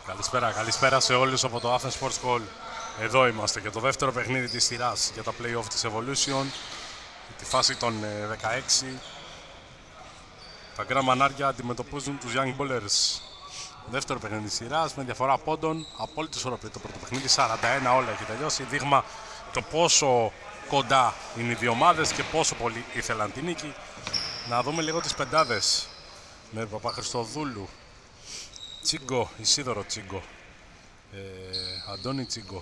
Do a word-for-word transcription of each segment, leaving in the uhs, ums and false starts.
Καλησπέρα, καλησπέρα σε όλους από το Athens Sports Hall. Εδώ είμαστε για το δεύτερο παιχνίδι της σειράς για τα play-off της Evolution. Τη φάση των δεκαέξι. Τα Γκρα Μανάρια αντιμετωπίζουν τους Young Ballers. Δεύτερο παιχνίδι της σειράς με διαφορά πόντων. Απόλυτη ισορροπία το πρώτο παιχνίδι, σαράντα ένα όλα έχει τελειώσει. Δείγμα το πόσο κοντά είναι οι δύο ομάδες και πόσο πολύ ήθελαν την νίκη. Να δούμε λίγο τις πεντάδες. Με Παπαχριστοδούλου, Τσίγκο, Ισίδωρο Τσίγκο, ε, Αντώνη Τσίγκο,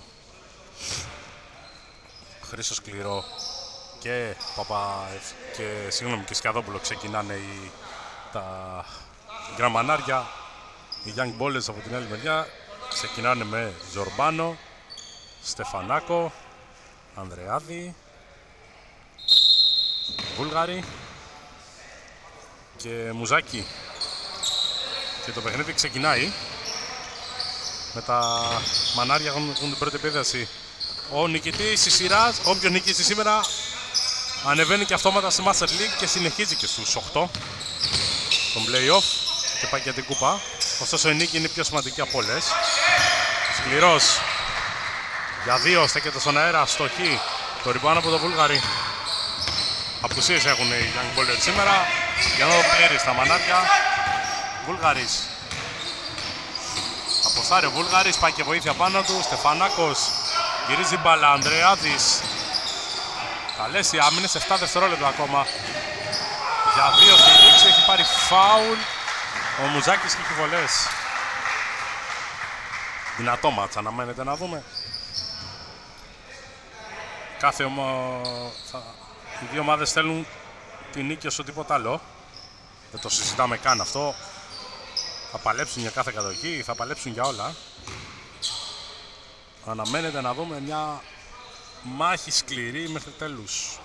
Χρήστο Σκληρό και, Παπα, και, συγγνώμη, και Σκιαδόπουλο ξεκινάνε οι, τα Γκραμανάρια. Οι Young Ballers από την άλλη μεριά ξεκινάνε με Ζορμπάνο, Στεφανάκο, Ανδρεάδη, Βούλγαρη και Μουζάκη. Και το παιχνίδι ξεκινάει με τα Μανάρια έχουν την πρώτη επίδραση. Ο νικητής της σειράς, όποιος νικήσει σήμερα, ανεβαίνει και αυτόματα στη Master League και συνεχίζει και στους οκτώ τον play-off και πάει για την κούπα. Ωστόσο η νίκη είναι πιο σημαντική από όλες. Σκληρός για δύο, στέκεται στον αέρα, στοχή, το ριμπάνω από το Βούλγαρη. Απουσίες έχουν οι Young Ballers σήμερα. Για να δω πλήρη στα Μανάρια. Βούλγαρης. Αποστάρει ο Βούλγαρης, πάει και βοήθεια πάνω του. Στεφανάκος γυρίζει μπάλα, Ανδρεάδης. Καλές οι άμυνες, επτά δευτερόλεπτα ακόμα. Για δύο στη λήξη, έχει πάρει φάουλ ο Μουζάκης και έχει βολές. Δυνατό μάτς, αναμένεται να δούμε. Κάθε ομα... θα... Οι δύο ομάδες θέλουν την νίκη όσο τίποτα άλλο. Δεν το συζητάμε καν αυτό. Θα παλέψουν για κάθε κατοχή, θα παλέψουν για όλα. Αναμένεται να δούμε μια μάχη σκληρή μέχρι τέλους.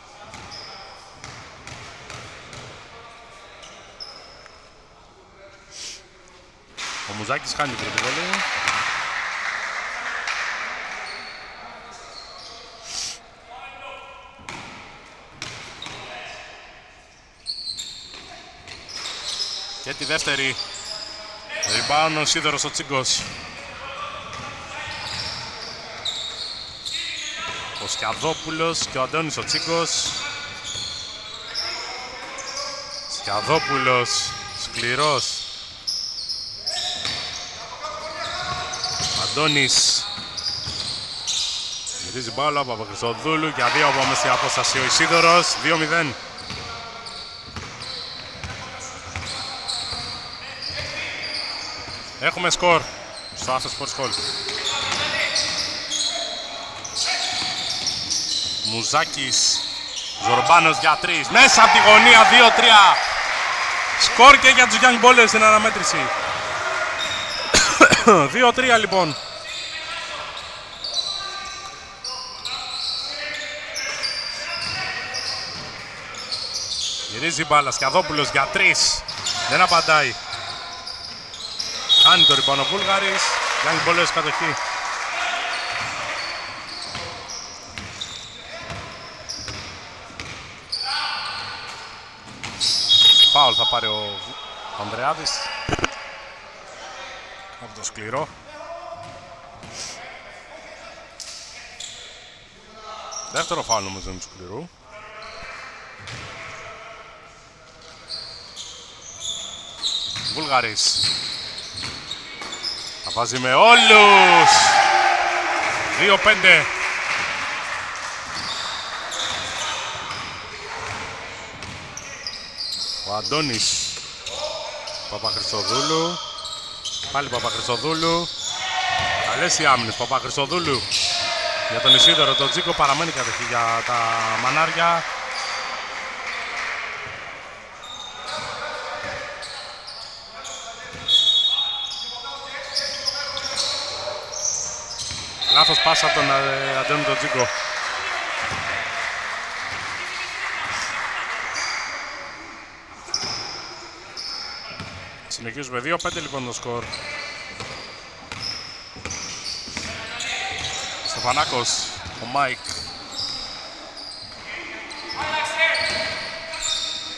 Ο Μουζάκης χάνει την πρώτη βολή. Και τη δεύτερη. Rebound ο Σίδωρος ο Τσίγκος. Ο Σκιαδόπουλος και ο Αντώνης ο Τσίγκος. Σκιαδόπουλος, Σκληρός. Αντώνης. Γυρίζει μπάλα από Παπαχριστοδούλου για δύο από μέση απόσταση ο Ισίδωρος. δύο μηδέν. Έχουμε σκορ στο Athens Sports Hall. Μουζάκης, Ζορμπάνος για τρεις. Μέσα από τη γωνία, δύο τρία. Σκορ και για τους Young Ballers στην αναμέτρηση. δύο τρία λοιπόν. Γυρίζει μπάλα, Σκιαδόπουλος για τρεις. Δεν απαντάει. Χάνει το ριμπάνο ο Βούλγαρης. Young Ballers κατοχή. Φάουλ θα πάρει ο Ανδρεάδης από το Σκληρό. Δεύτερο φάουλ νομίζω είναι του Σκληρού. Βούλγαρης. Θα βάζει με όλους. δύο πέντε. Ο Αντώνης. Παπαχριστοδούλου. Πάλι Παπαχριστοδούλου. Καλές οι άμυνες Παπαχριστοδούλου. Για τον Ισίδωρο, τον Τζίκο παραμένει κατοχή για τα Μανάρια. Λάθος πάσα από τον Αντώνη τον Τζίκο. Συνεχίζουμε δύο πέντε λοιπόν το σκορ. Στεφανάκος, ο Μάικ.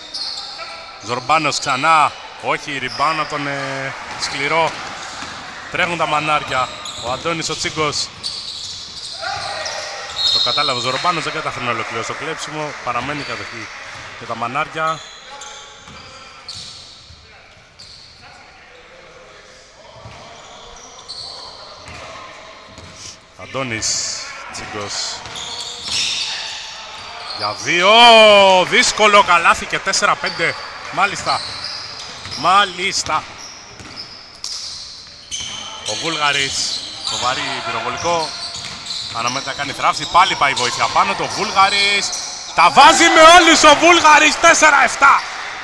Ζορμπάνος ξανά. Όχι, ριμπάουν από τον ε, Σκληρό. Τρέχουν τα μανάρια. Ο Αντώνης ο Τσίγκος. Το κατάλαβε ο Ζορμπάνος, δεν καταφέρνει να ολοκληρώσει το κλέψιμο. Παραμένει κατοχή για τα μανάρια. Αντώνης Τσίγκος. Για δύο. Δύσκολο καλάθι και τέσσερα πέντε. Μάλιστα. Μάλιστα. Ο Βούλγαρης. Το βαρύ πυροβολικό. Αναμένεται να κάνει θράψη. Πάλι πάει βοήθεια πάνω. Το Βούλγαρης. Τα βάζει με όλους ο Βούλγαρης. τέσσερα επτά.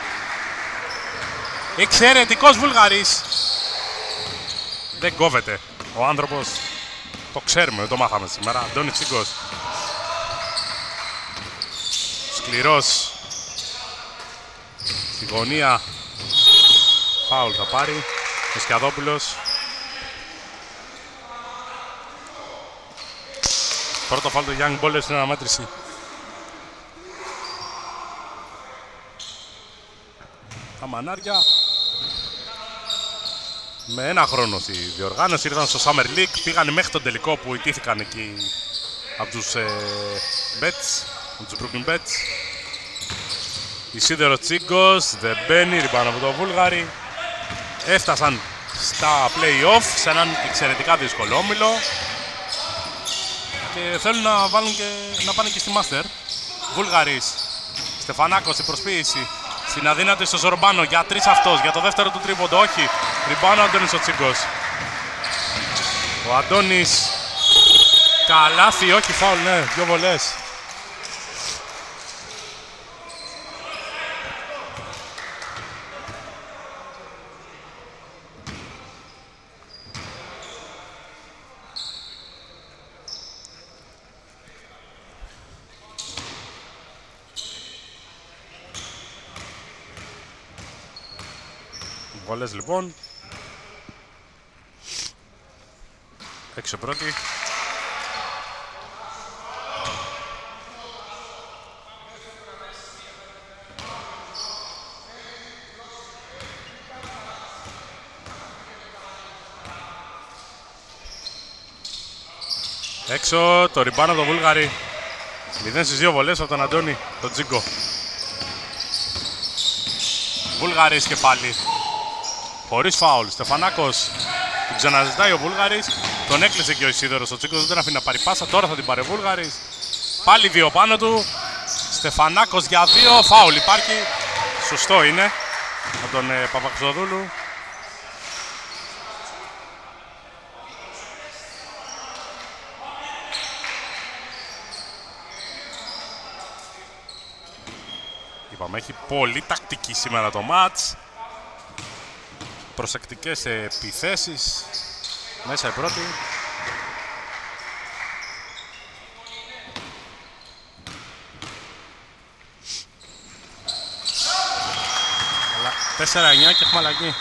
Εξαιρετικός Βούλγαρης. Δεν κόβεται ο άνθρωπος. Το ξέρουμε, το μάθαμε σήμερα. Αντώνης Τσίγκος. Σκληρός. Στη γωνία. Φάουλ θα πάρει. Ο Σκιαδόπουλος. Πρώτο φάουλ του Young Ballers στην αναμέτρηση. Τα μανάρια. Με ένα χρόνο στη διοργάνωση ήρθαν στο Summer League. Πήγαν μέχρι τον τελικό που ιτήθηκαν εκεί από τους ε, Bets. Από τους Brooklyn Bets. Ισίδερο Τσίγκος, δεν μπαίνει, ριμπάνω από το Βούλγαρη. Έφτασαν στα play-off σε έναν εξαιρετικά δύσκολο όμιλο. Και θέλουν να, βάλουν και, να πάνε και στη Master. Βούλγαρης, Στεφανάκος στην προσποίηση. Στην αδύνατη στο Ζορμπάνο, για τρεις αυτός, για το δεύτερο του τρίποντο, όχι. Ριμπάνω Αντώνης ο Τσίγκος. Ο Αντώνης, καλάθι, όχι φάουλ, ναι, δυο βολές. Βολές λοιπόν. Έξω πρώτη. Έξω το ριμπάνο από τον Βούλγαρη. μηδέν στις δύο βολές από τον Αντώνη, τον Τσίγκο. Βούλγαρης και πάλι. Χωρίς φάουλ. Στεφανάκος την ξαναζητάει ο Βούλγαρης. Τον έκλεισε και ο Ισίδωρος. Ο Τσίγκος δεν τον αφήνει να πάρει πάσα. Τώρα θα την πάρει ο Βούλγαρης. Πάλι δύο πάνω του. Στεφανάκος για δύο. Φάουλ υπάρχει. Σωστό είναι. Από τον ε, Παπαξοδούλου. Είπαμε, έχει πολύ τακτική σήμερα το μάτς. Προσεκτικές επιθέσεις. Μέσα η πρώτη. Αλλά τέσσερα εννιά και έχουμε αλλαγή.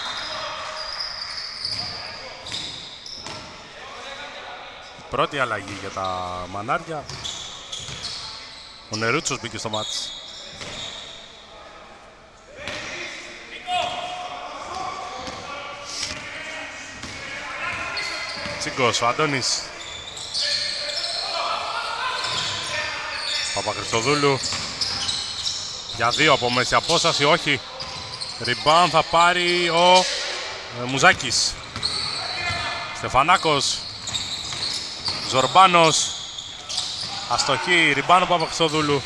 Πρώτη αλλαγή για τα μανάρια. Ο Νερούτσος μπήκε στο μάτς. Τσίγκος, ο Αντώνης. Παπαχριστοδούλου. Για δύο από μέση απόσταση, όχι. Ριμπάν θα πάρει ο ε, Μουζάκης. Στεφανάκος. Ζορμπάνος. Αστοχή, ριμπάν ο Παπαχριστοδούλου.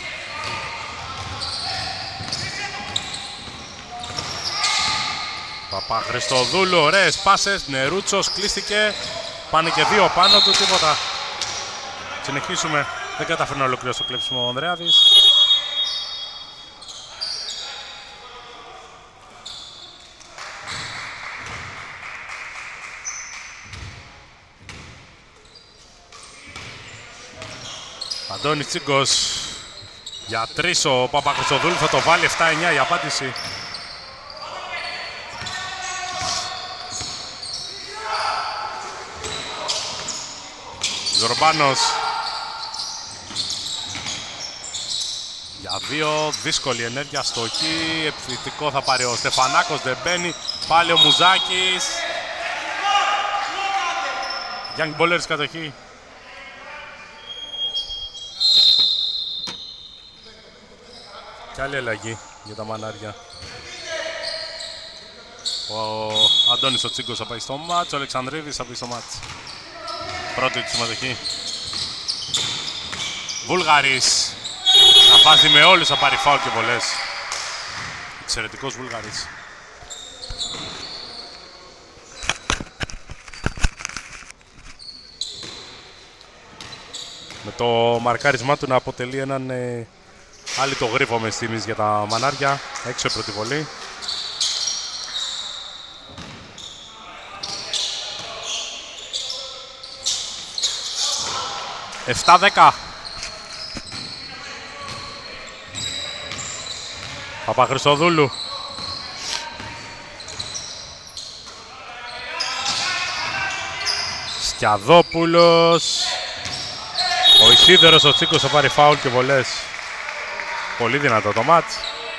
Παπαχριστοδούλου, ωραίες πάσες. Νερούτσος κλείστηκε. Πάνε και δύο πάνω του, τίποτα. Συνεχίσουμε. Δεν καταφέρνει να ολοκληρώσει το κλέψιμο ο Ανδρέαδης. Αντώνης Τσίγκος. Για τρεις ο Παπαχριστοδούλου θα το βάλει. επτά εννιά η απάντηση. Ζορμπάνος. Για δύο, δύσκολη ενέργεια, στοχή, επιθετικό θα πάρει ο Στεφανάκος, δεν μπαίνει, πάλι ο Μουζάκης. Young Ballers κατοχή. Κι άλλη αλλαγή για τα μανάρια. Ο Αντώνης ο Τσίγκος θα πάει στο μάτς, ο Αλεξανδρίδης θα πάει στο μάτς. Πρώτη του συμμετοχή. Βούλγαρης. Θα βάζει με όλους, θα πάρει φάουλ και βολές. Εξαιρετικός Βούλγαρης. Με το μαρκάρισμά του να αποτελεί έναν ε, άλλη το γρίφο με στιγμής για τα μανάρια. Έξω η πρώτη βολή. επτά δέκα. Παπαχρυστοδούλου. Σκιαδόπουλος. Ο Ισίδωρος ο Τσίκος θα πάρει φάουλ και βολές. Πολύ δυνατό το μάτς.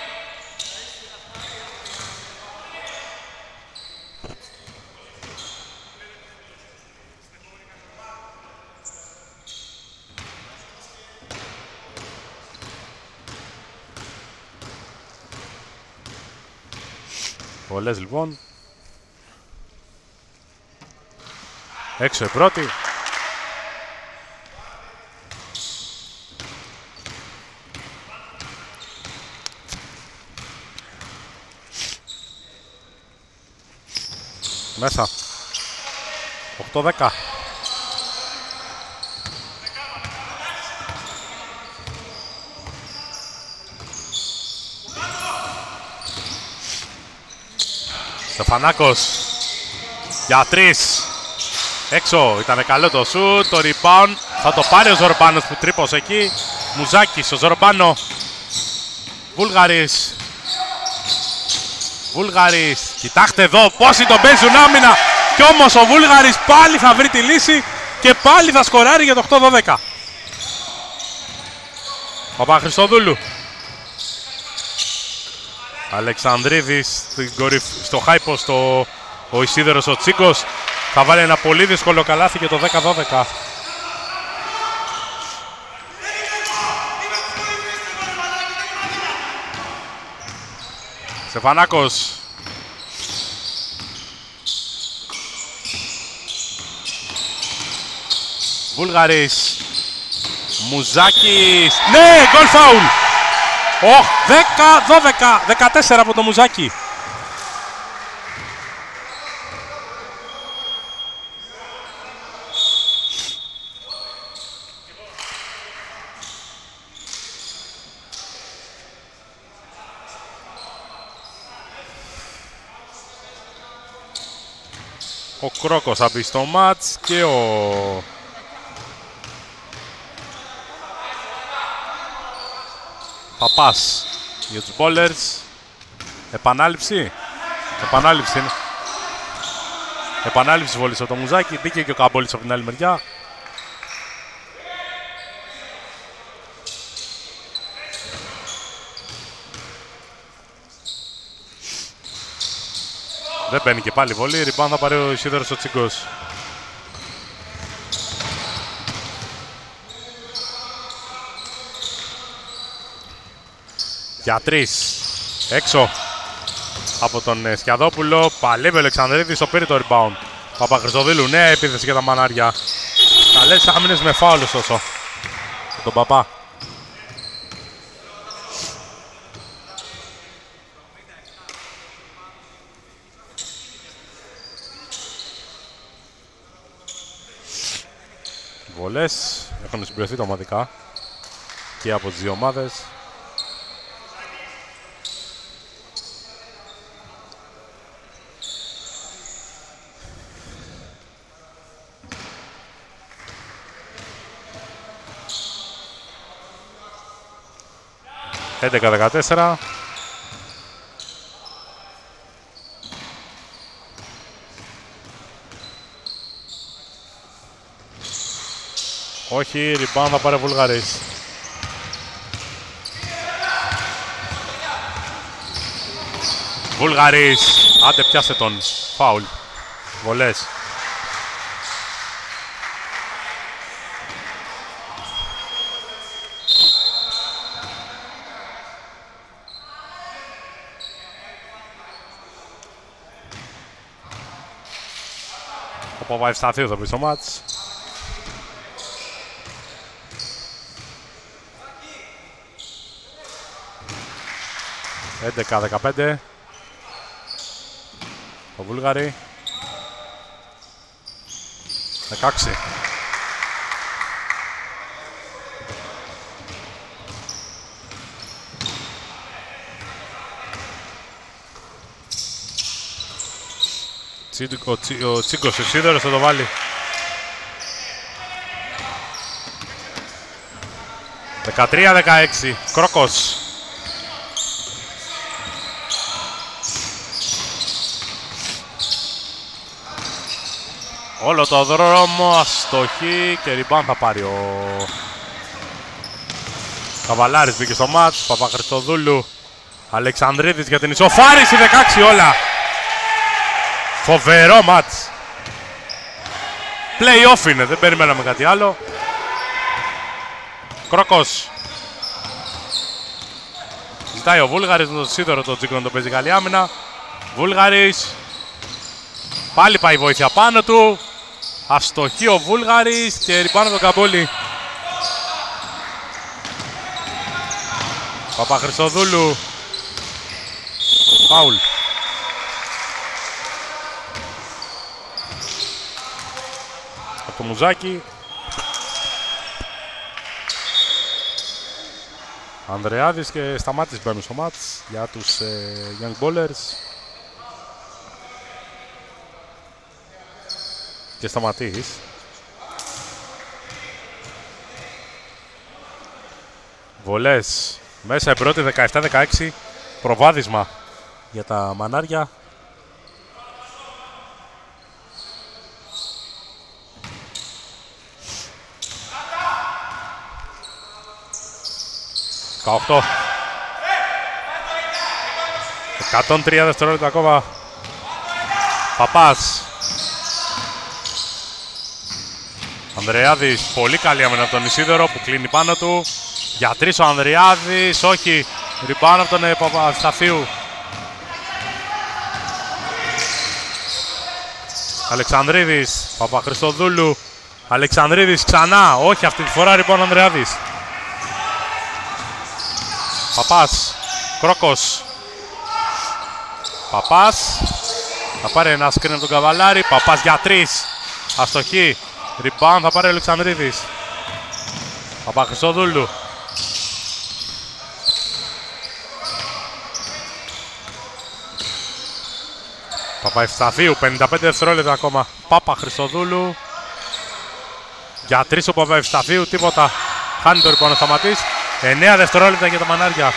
Βολές λοιπόν. Έξω η πρώτη. Μέσα. οκτώ δέκα. Στεφανάκος. Για τρεις. Έξω. Ήταν καλό το σουτ. Το rebound. Θα το πάρει ο Ζορμπάνος που τρύπωσε εκεί. Μουζάκης. Ο Ζορμπάνο. Βούλγαρης. Βούλγαρης. Κοιτάξτε εδώ πόσοι τον παίζουν άμυνα. Κι όμως ο Βούλγαρης πάλι θα βρει τη λύση και πάλι θα σκοράρει για το οκτώ δώδεκα. Παπαχρυστοδούλου. Αλεξανδρίδης στο χάιπο στο ο Ισίδωρος ο Τσίκος. Θα βάλει ένα πολύ δύσκολο καλάθι για το δέκα δώδεκα. Στεφανάκος. Βούλγαρης. Μουζάκης. Ναι, γκολ φάουλ. Οχ, δέκα δώδεκα. δεκατέσσερα από το Μουζάκη. Ο Κρόκος θα μπει στο μάτς και ο Παπάς για τους Ballers. Επανάληψη. Επανάληψη είναι. Επανάληψη βολής από το Μουζάκι. Μπήκε και ο Καμπόλης από την άλλη μεριά. Δεν μπαίνει και πάλι βολή. Ριμπάν θα πάρει ο Ισίδωρος ο Τσιγκός. Για τρεις. Έξω από τον Σκιαδόπουλο. Παλεύει ο Αλεξανδρίδης, το πήρε το rebound. Παπαχρυστοδήλου, νέα επίθεση για τα μανάρια. Καλές άμυνες με φάουλ ωστόσο. Τον Παπά. Βολές έχουν συμπληρωθεί ομαδικά και από τις δύο ομάδες. έντεκα δεκατέσσερα. Όχι, rebound θα πάρει ο Βουλγαρής. Βουλγαρής. Άντε πιάσε τον. Φάουλ. Βολές. Παπαϊφσταθίου θα πει στο μάτς. έντεκα δεκαπέντε. Το Βούλγαρη. δεκαέξι. Ο, Τσι, ο Τσίγκος, ο Σίδωρος θα το βάλει. δεκατρία δεκαέξι. Κρόκος. Όλο το δρόμο αστοχή και ριμπάν θα πάρει ο Καβαλάρης. Μπήκε στο μάτς. Παπαχριστοδούλου. Αλεξανδρίδης για την ισοφάριση. δεκαέξι όλα. Φοβερό μάτς. Play-off είναι, δεν περιμέναμε κάτι άλλο. Κρόκος. Ζητάει ο Βούλγαρης με τον Σίδωρο, τον Τσίκο να το παίζει καλή άμυνα. Βούλγαρης. Πάλι πάει βοήθεια πάνω του. Αστοχή ο Βούλγαρης και ριμπάνω τον Καμπόλη. Παπαχριστοδούλου. Φάουλ. Από το Μουζάκι. Ανδρεάδης και Σταμάτης μπαίνουν στο μάτς για τους ε, Young Ballers. Και Σταματής. Βολές μέσα η πρώτη, δεκαεπτά δεκαέξι. Προβάδισμα για τα μανάρια. δεκαοκτώ. εκατόν τρία δευτερόλεπτα ακόμα. Παπάς. Ανδρεάδης, πολύ καλή άμυνα από τον Ισίδωρο που κλείνει πάνω του. Για τρεις ο Ανδρεάδης, όχι. Ριμπάνω από τον ε, Παπασταθίου. Αλεξανδρίδης, Παπαχριστοδούλου. Αλεξανδρίδης ξανά, όχι αυτή τη φορά ριμπάνω Ανδρεάδης. Παπάς, Κρόκος. Παπάς. Θα πάρει ένα screen από τον Καβαλάρη. Παπάς για τρεις. Αστοχή. Rebound θα πάρει ο Αλεξανδρίδης. Παπαχριστοδούλου. Παπαευσταθίου, πενήντα πέντε δευτερόλεπτα ακόμα. Παπαχριστοδούλου. Για τρεις ο Παπαευσταθίου, τίποτα. Χάνει το rebound ο Σταματής. εννέα δευτερόλεπτα για τα μανάρια.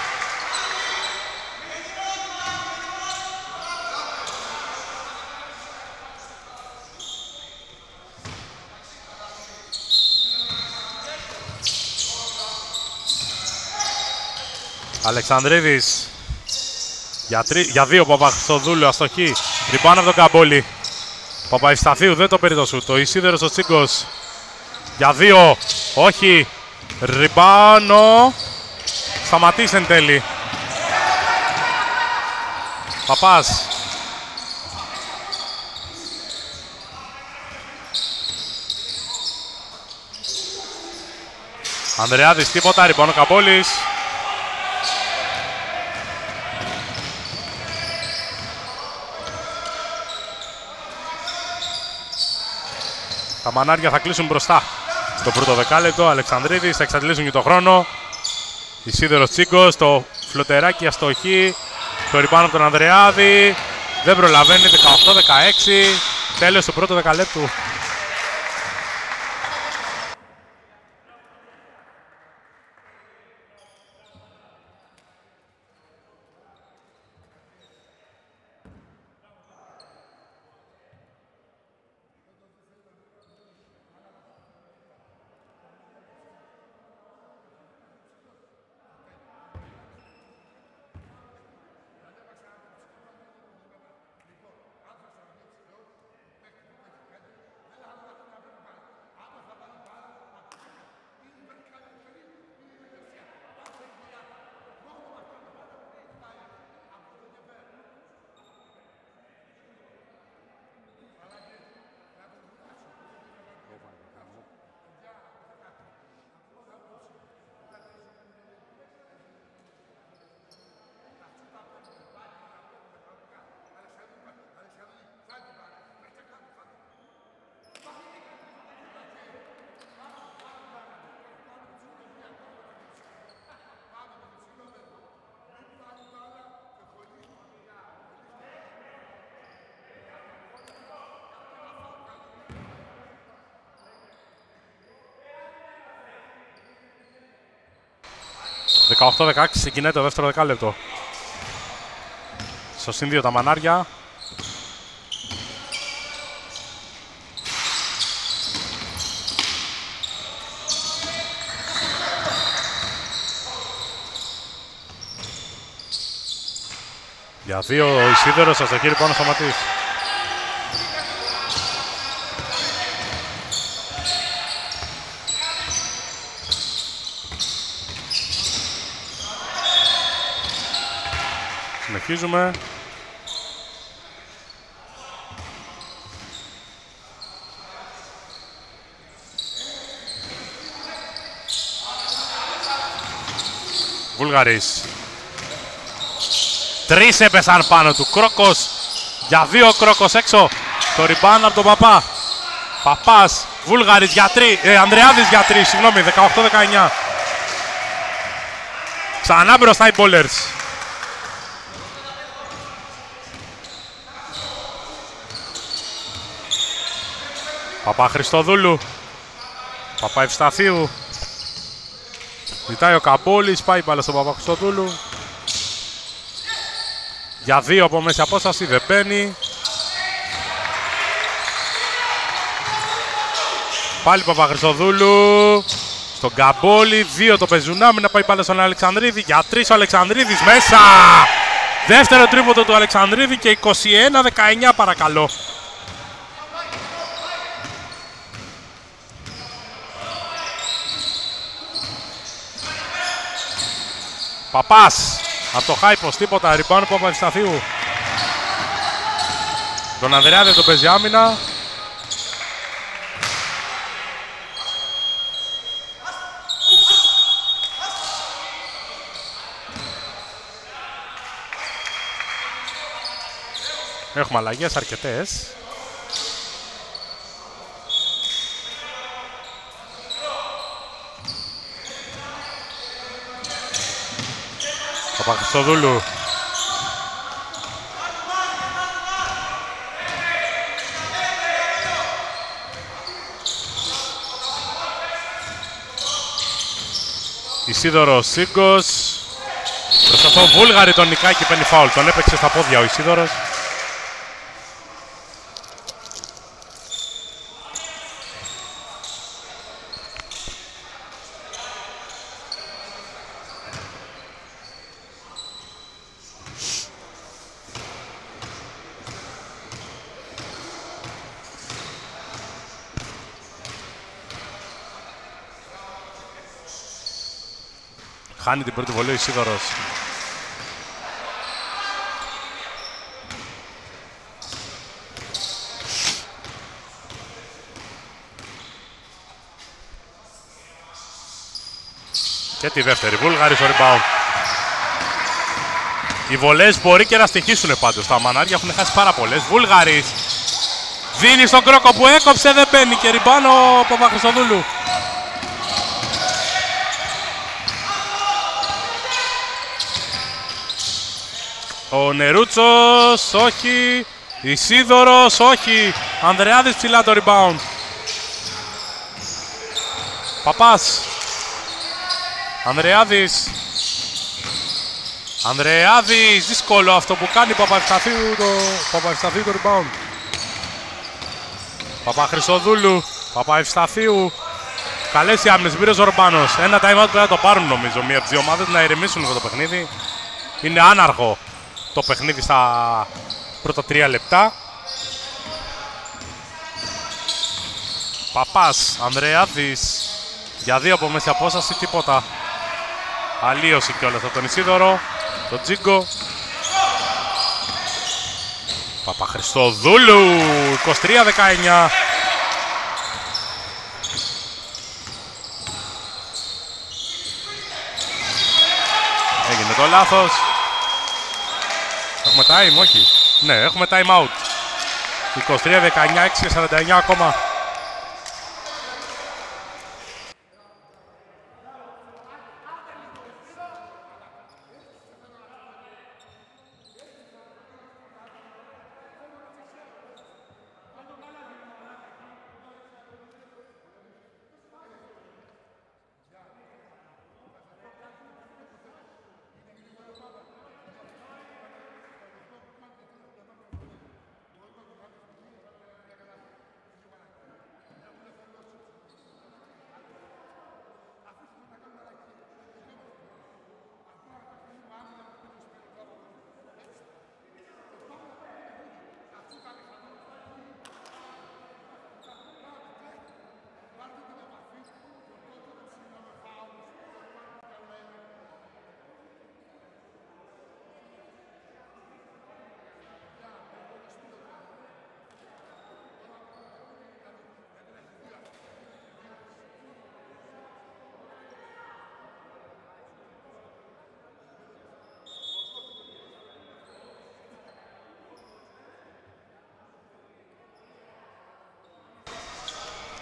Αλεξανδρίδης. Για, τρι... για δύο Παπαχριστοδούλου, αστοχή. Ριμπάνω από τον Καμπόλη. Παπαευσταθίου, δεν το παίρνει το σουτ. Ο Ισίδερος ο Τσίγκος. Για δύο, όχι. Ριμπάνω. Σταματής εν τέλει. Παπάς. Ανδρεάδης, τίποτα. Ριμπάνω Καμπόλης. Τα μανάρια θα κλείσουν μπροστά στο πρώτο δεκάλεπτο. Αλεξανδρίδης θα εξαντλήσουν και το χρόνο. Ισίδωρος Τσίγκος, το φλωτεράκι αστοχή. Το ριμπάνω από τον Ανδρεάδη. Δεν προλαβαίνει, δεκαοκτώ δεκαέξι. Τέλος του πρώτου δεκαλέπτου. δεκαοκτώ δεκαέξι ξεκινάει το δεύτερο δεκάλεπτο. Στο συν δύο τα μανάρια. Για δύο ο Ισίδωρος στο χέρι πάνω στο Ματής. Συνεχίζουμε. Βούλγαρης. Τρεις έπεσαν πάνω του. Κρόκος. Για δύο Κρόκος έξω. Το ριμπάν από τον Παπά. Παπάς. Βούλγαρης για τρεις. Ε, Ανδρεάδης για τρεις. Συγγνώμη. δεκαοκτώ δεκαεννιά. Ξανά μπροστά οι bowlers. Παπά Χριστοδούλου. Παπά Ευσταθίου. Ζητάει ο Καμπόλης. Πάει μπάλα στον Παπά Χριστοδούλου. Για δύο από μέση απόσταση. Δεν μπαίνει. Πάλι Παπά Χριστοδούλου. Στον Καμπόλη. Δύο το πεζουνάμι. Να πάει πάλι στον Αλεξανδρίδη. Για τρεις ο Αλεξανδρίδης. Μέσα. Δεύτερο τρίποντο του Αλεξανδρίδη και είκοσι ένα δεκαεννιά παρακαλώ. Παπάς. Από το Χάιπος τίποτα. Ριμπάουν από Παπαδισταθίου. Τον Ανδρεάδη τον παίζει άμυνα. Έχουμε αλλαγές αρκετές. Παπαχριστοδούλου. Ισίδωρος Σίγκος. Μπροστά στο Βούλγαρη τον νικάει και παίρνει φάουλ. Τον έπαιξε στα πόδια ο Ισίδωρος. Χάνει την πρώτη βολή ο Ισίδωρος. Και τη δεύτερη. Βούλγαρη στο rebound. Οι βολές μπορεί και να στοιχήσουν πάντως. Τα μανάρια έχουν χάσει πάρα πολλές. Βούλγαρης. Δίνει στον Κρόκο που έκοψε. Δεν μπαίνει και rebound ο Παπαχρυστοδούλου. Ο Νερούτσος, όχι. Ισίδωρος, όχι. Ανδρεάδης ψηλά το rebound. Παπάς. Ανδρεάδης. Ανδρεάδης, δύσκολο αυτό που κάνει. Παπαευσταθίου το, Παπαευσταθίου το rebound. Παπαχρυστοδούλου, Παπαευσταθίου. Καλές οι άμυνες, πήρε ο Ζορμπάνος. Ένα time out πρέπει να το πάρουν νομίζω. Μία από τις δύο ομάδες να ηρεμήσουν αυτό το παιχνίδι. Είναι άναρχο το παιχνίδι στα πρώτα τρία λεπτά. Παπάς, Ανδρεάδης. Για δύο από μέση απόσταση, τίποτα. Αλλίωση κιόλας από τον Ισίδωρο. Το Τζίγκο. Παπαχρυστοδούλου. είκοσι τρία δεκαεννιά. Έγινε το λάθος. Έχουμε time, όχι. Ναι, έχουμε time out. είκοσι τρία δεκαεννιά, έξι και σαράντα εννιά ακόμα.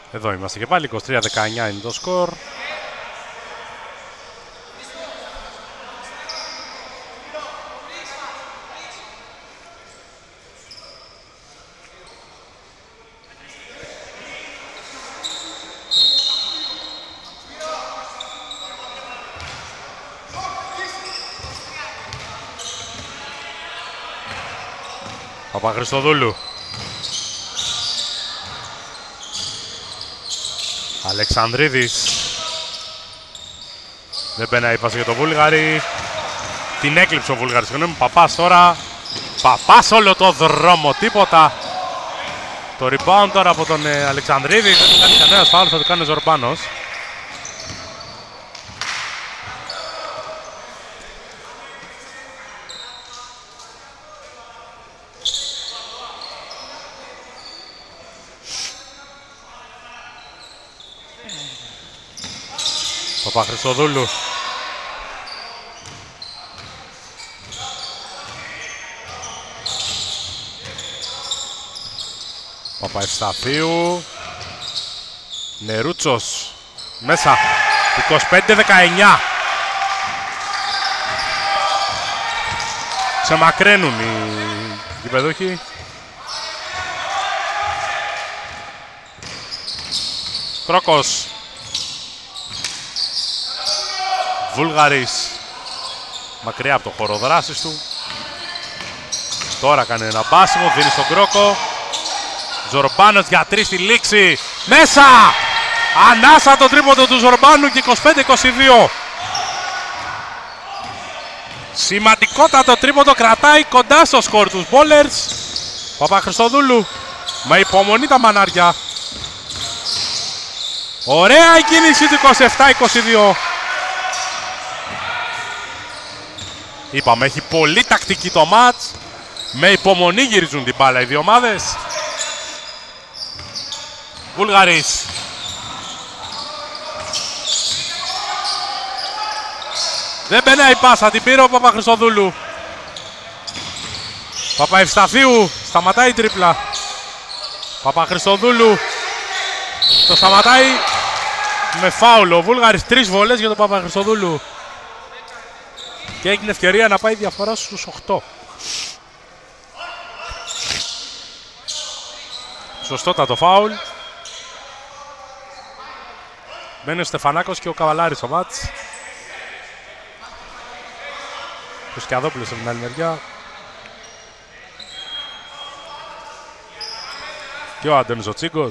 Εδώ είμαστε και πάλι, είκοσι τρία δεκαεννιά είναι το σκορ. Παπαχριστοδούλου. Αλεξανδρίδης. Δεν μπαίνει η πάση για το Βούλγαρη. Την έκλειψε ο Βούλγαρης. Συγγνώμη, Παπάς τώρα. Παπάς όλο το δρόμο, τίποτα. Το rebound τώρα από τον ε, Αλεξανδρίδη. Δεν του κάνει κανένας φάουλ, θα το κάνει ο Ζορμπάνος. Παπαχρυστοδούλου. Παπαευσταθίου. Νερούτσος. Μέσα. είκοσι πέντε δεκαεννιά. Ξεμακραίνουν οι γηπεδούχοι. Κρόκος. Βούλγαρης. Μακριά από το χώρο δράσης του. Τώρα κάνει ένα μπάσιμο, δίνει στον Κρόκο. Ζορμπάνος για τρεις στη λήξη. Μέσα! Ανάσα το τρίποντο του Ζορμπάνου και είκοσι πέντε είκοσι δύο. Σημαντικότατο τρίποντο, κρατάει κοντά στο σκορ τους Bowlers. Παπαχρυστοδούλου. Με υπομονή τα μανάρια. Ωραία η κίνηση του είκοσι επτά είκοσι δύο. Είπαμε, έχει πολύ τακτική το μάτς. Με υπομονή γυρίζουν την μπάλα οι δύο ομάδες. Βούλγαρης. Δεν μπαινάει η πάσα, την πήρε ο Παπαχρυστοδούλου. Παπαευσταθίου, σταματάει η τρίπλα. Παπαχρυστοδούλου. Το σταματάει με φάουλο. Ο Βούλγαρης τρεις βολές για τον Παπαχρυστοδούλου. Και έχει την ευκαιρία να πάει διαφορά στους οκτώ. Σωστότατο φάουλ. Μπαίνει ο Στεφανάκος και ο Καβαλάρης στο μάτς. Ο Σκιαδόπουλος από την άλλη μεριά. Και ο Αντώνης ο Τσίγκος.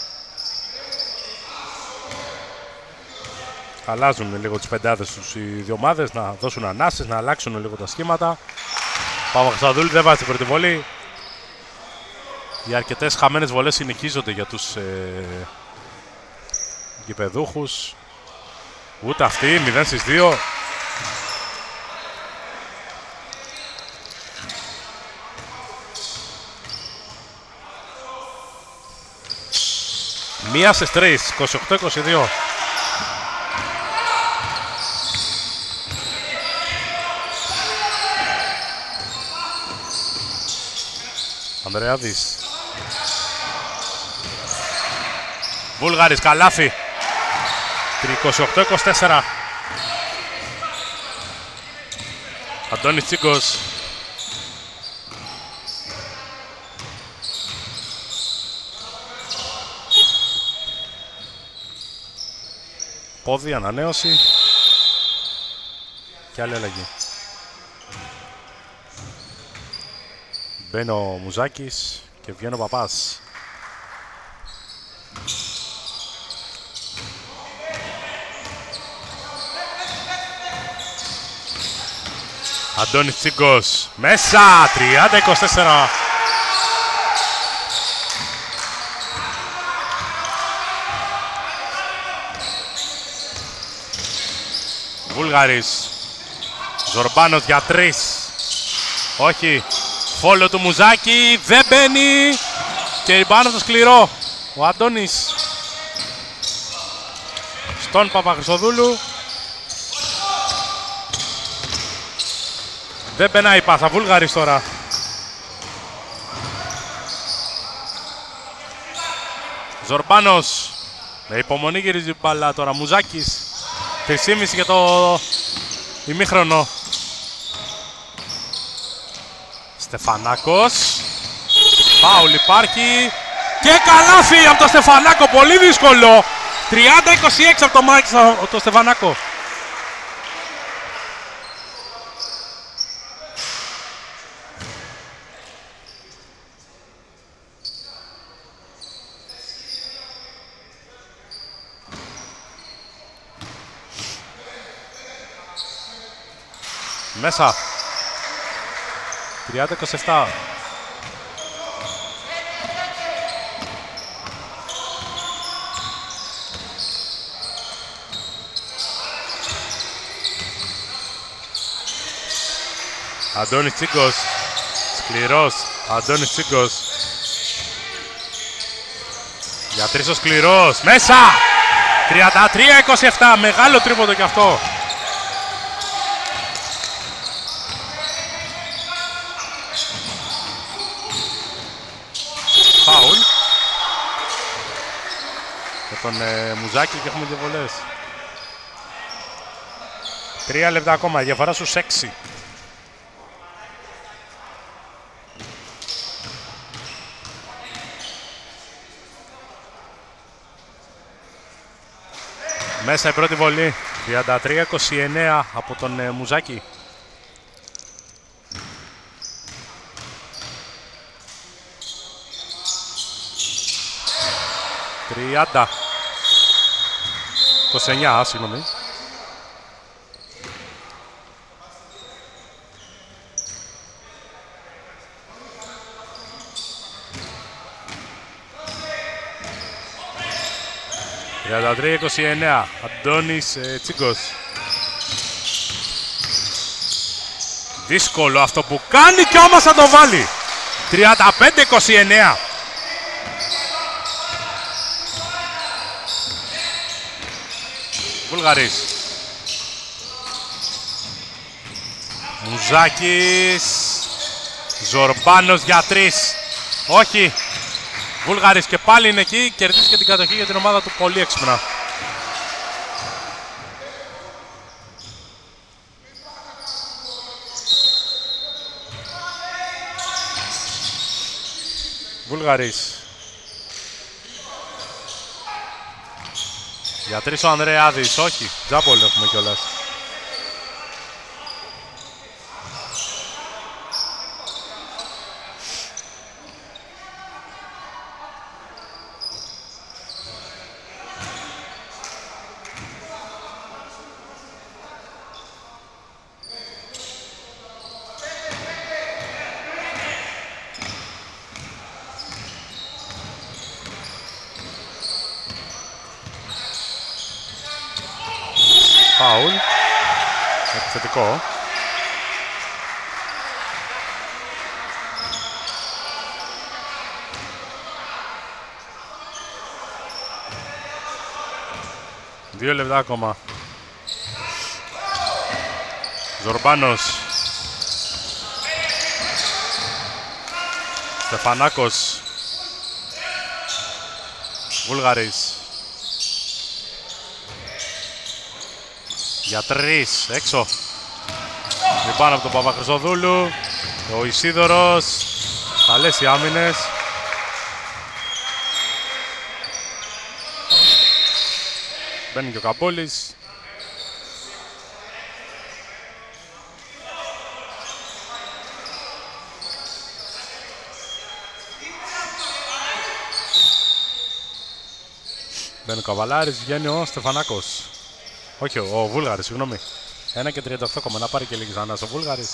Αλλάζουν λίγο τις πεντάδες τους οι δύο ομάδες, να δώσουν ανάσες, να αλλάξουν λίγο τα σχήματα. Παπαχρυστοδούλου δεν βάζει την πρώτη βολή. Οι αρκετές χαμένες βολές συνεχίζονται για τους ε, γηπεδούχους. Ούτε αυτή, μηδέν στις δύο. Μία στις τρεις, είκοσι οκτώ είκοσι δύο. Ανδρεάδης. Βούλγαρης, καλάθι. είκοσι οκτώ είκοσι τέσσερα. Αντώνης Τσίγκος. Πόδι, ανανέωση. Και άλλη αλλαγή. Μπαίνει ο Μουζάκης και βγαίνει ο Παπάς. Αντώνης Τσίγκος. Μέσα! τριάντα είκοσι τέσσερα. Βούλγαρης. Ζορμπάνος για τρεις. Όχι. Φόλο του Μουζάκη. Δεν μπαίνει. Και πάνω στο σκληρό. Ο Αντώνης. Στον Παπαχρυστοδούλου. Δεν μπαινάει η πάσα. Βούλγαρης τώρα. Ζορμπάνος. Με υπομονή γυρίζει η μπάλα τώρα. Μουζάκης. τρία και μισό για το ημίχρονο. Στεφανάκος. Φάουλ υπάρχει. Και καλάθι από τον Στεφανάκο. Πολύ δύσκολο. τριάντα είκοσι έξι από το Μάκη το Στεφανάκο. Μέσα. τριάντα είκοσι επτά. Αντώνης Τσίγκος. Σκληρός. Αντώνης Τσίγκος. Για τρεις ο Σκληρός. Μέσα. τριάντα τρία είκοσι επτά. Μεγάλο τρίποντο κι αυτό. Φάουλ. Με τον ε, Μουζάκη και έχουμε δύο βολές. Τρία λεπτά ακόμα. Διαφορά στους έξι. Μέσα η πρώτη βολή. τριάντα τρία είκοσι εννέα από τον ε, Μουζάκη. τριάντα είκοσι εννέα, συγγνώμη. τριάντα τρία είκοσι εννέα. Αντώνης ε, Τσίγκος. Δύσκολο αυτό που κάνει και όμως θα το βάλει. τριάντα πέντε είκοσι εννέα. Βουλγαρής. Μουζάκης. Ζορμπάνος για τρεις. Όχι. Βουλγαρής και πάλι είναι εκεί. Κερδίζει και την κατοχή για την ομάδα του πολύ έξυπνα. Βουλγαρής. Για τρεις ο Ανδρεάδης, όχι. Τζάμπολ έχουμε κιόλας. Φάουλ. Επιθετικό. Δύο λεπτά ακόμα. Ζορμπάνος. Στεφανάκος. Βουλγαρής. Για τρεις, έξω. Πάνω από τον Παπαχρυστοδούλου. Ο Ισίδωρος. Καλές οι άμυνες. Μπαίνει και ο Καμπόλης. Μπαίνει ο Καβαλάρης, βγαίνει ο Στεφανάκος. Όχι, ο Βούλγαρης, συγγνώμη. ένα και τριάντα οκτώ ακόμα, να πάρει και λίγη ανάσα ο Βούλγαρης.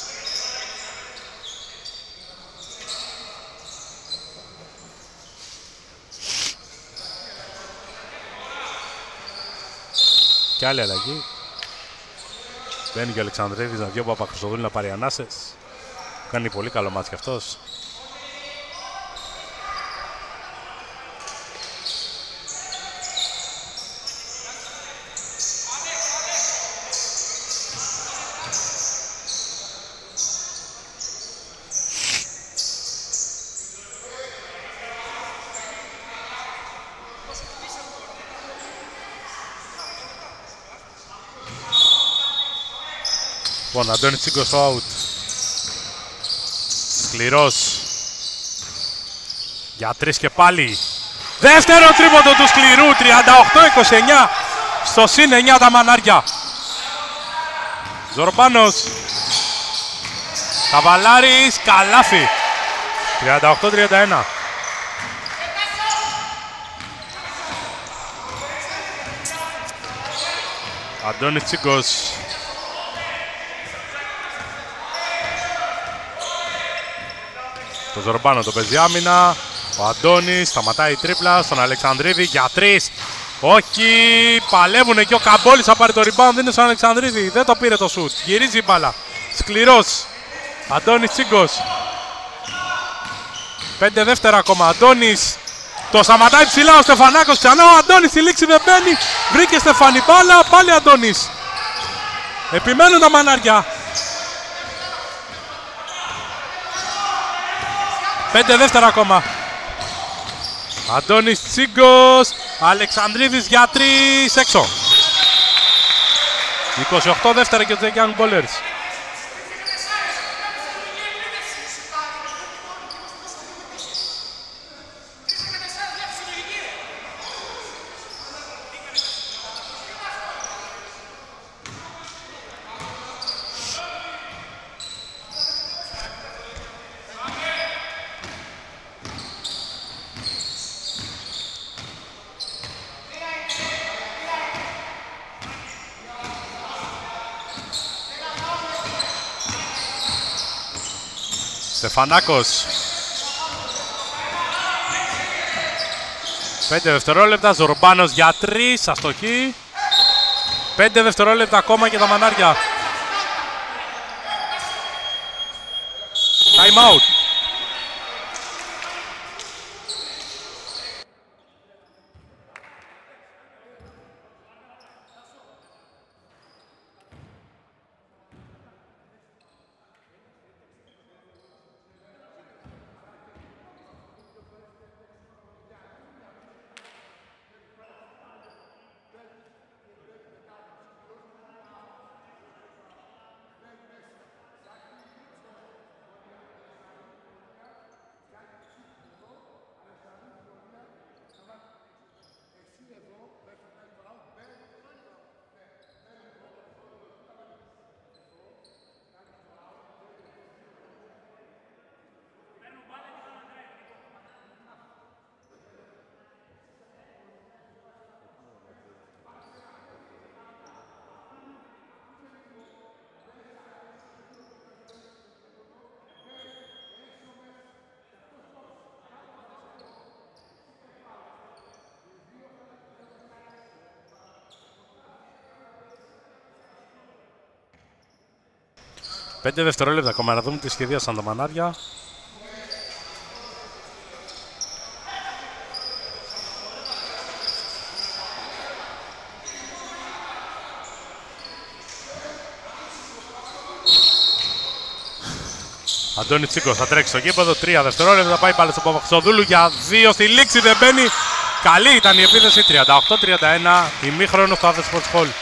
Και άλλη αλλαγή. Μπαίνει και ο Αλεξανδρίδης να βγει ο Παπαχρυστοδούλου να πάρει ανάσες. Κάνει πολύ καλό μάτς κι αυτός. Λοιπόν, Αντώνης Τσίγκος στο out. Σκληρός. Για τρεις και πάλι. Δεύτερο τρίποντο του Σκληρού, τριάντα οκτώ είκοσι εννιά. Στο συν εννιά τα μανάρια. Ζορμπάνος. Καβαλάρης, καλάθι. τριάντα οκτώ τριάντα ένα. Αντώνης Τσίγκος. Το Ζορμπάνο το παίζει άμυνα. Ο Αντώνης σταματάει η τρίπλα στον Αλεξανδρίδη για τρεις. Όχι, παλεύουν εκεί, ο Καμπόλης θα πάρει το rebound, είναι στον Αλεξανδρίδη, δεν το πήρε το σουτ. Γυρίζει η μπάλα. Σκληρός. Αντώνης Τσίγκος. Πέντε δεύτερα ακόμα. Αντώνης. Το σταματάει ψηλά ο Στεφανάκος. Ξανά ο Αντώνης στη λήξη δεν μπαίνει. Βρήκε Στεφανή μπάλα. Πάλι Αντώνης. Επιμένουν τα μανάρια. Πέντε δεύτερα ακόμα. Αντώνης Τσίγκος. Αλεξανδρίδης για τρεις. Έξω. είκοσι οκτώ δεύτερα και τους Young Ballers. Στεφανάκος. Πέντε δευτερόλεπτα, Ζορμπάνος για τρεις, αστοχή. Πέντε δευτερόλεπτα ακόμα και τα μανάρια. Time out. Πέντε δευτερόλεπτα ακόμα να δούμε τι σχεδίασαν τα μανάρια. Αντώνη Τσίγκος θα τρέξει στο γήπεδο. Τρία δευτερόλεπτα πάει πάλι στον Παπαξοδούλου για δύο στη λήξη. Δεν μπαίνει. Καλή ήταν η επίθεση. τριάντα οκτώ τριάντα ένα. Ημίχρονο στο Athens Sports Hall.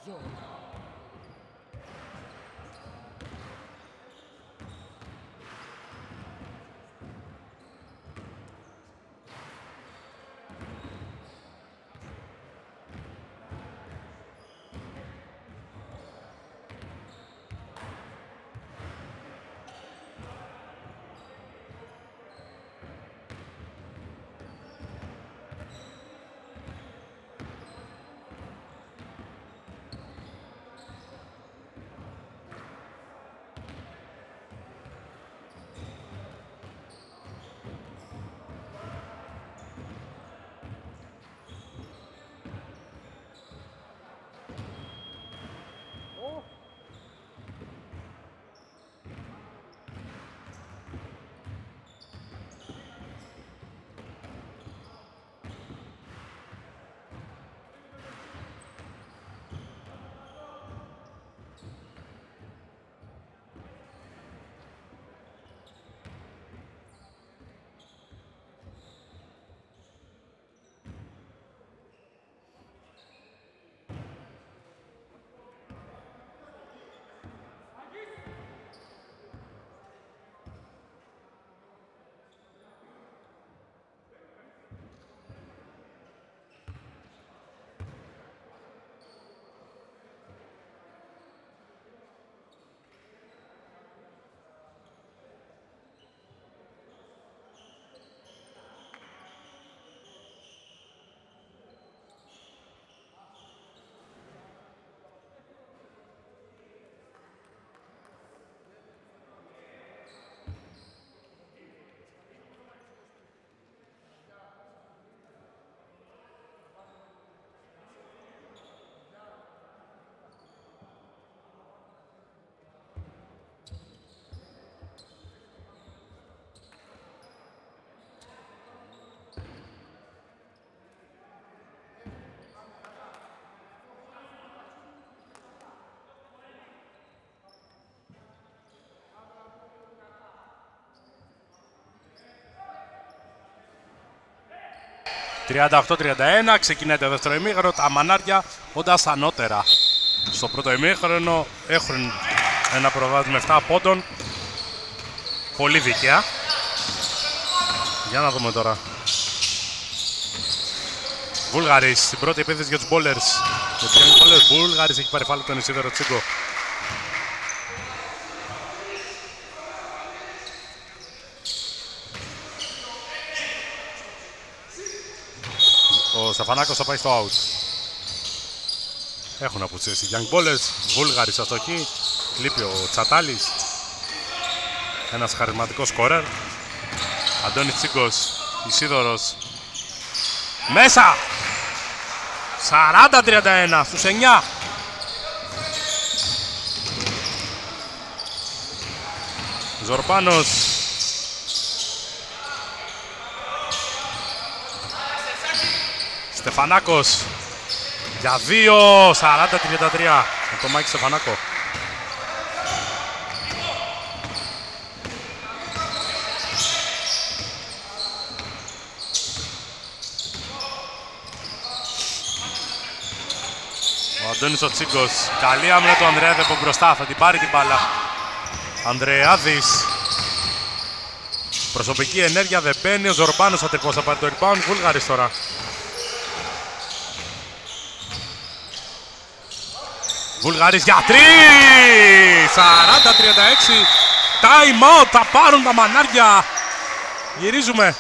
τριάντα οκτώ τριάντα ένα, ξεκινάει το δεύτερο ημίχρονο, τα μανάρια όντας ανώτερα. Στο πρώτο ημίχρονο έχουν ένα προβάδισμα επτά πόντων. Πολύ δίκαια. Για να δούμε τώρα. Βούλγαρης στην πρώτη επίθεση για τους Bowlers. Βούλγαρης έχει πάρει φάουλ τον Ισίδωρο Τσίγκο. Ο Στεφανάκος θα πάει στο out. Έχουν απουσιάσει οι Young Bowlers. Βούλγαρης αστοχή. Λείπει ο Τσατάλης. Ένας χαρισματικός σκόρερ. Αντώνης Τσίγκος. Ισίδωρος. Μέσα! σαράντα τριάντα ένα στους εννιά. Ζορπάνος. Στεφανάκος για δύο, σαράντα τριάντα τρία από το Μάκη Στεφανάκο. Ο Αντώνης ο Τσίγκος, καλή άμυνα του Ανδρεάδη από μπροστά, θα την πάρει την μπάλα. Ανδρεάδης. Προσωπική ενέργεια δεν μπαίνει, ο Ζορπάνος θα τρυπώσει, θα πάρει το rebound. Βούλγαρης τώρα. Βουλγαρής για τρεις! σαράντα τριάντα έξι. Time out, θα πάρουν τα μανάρια. Γυρίζουμε.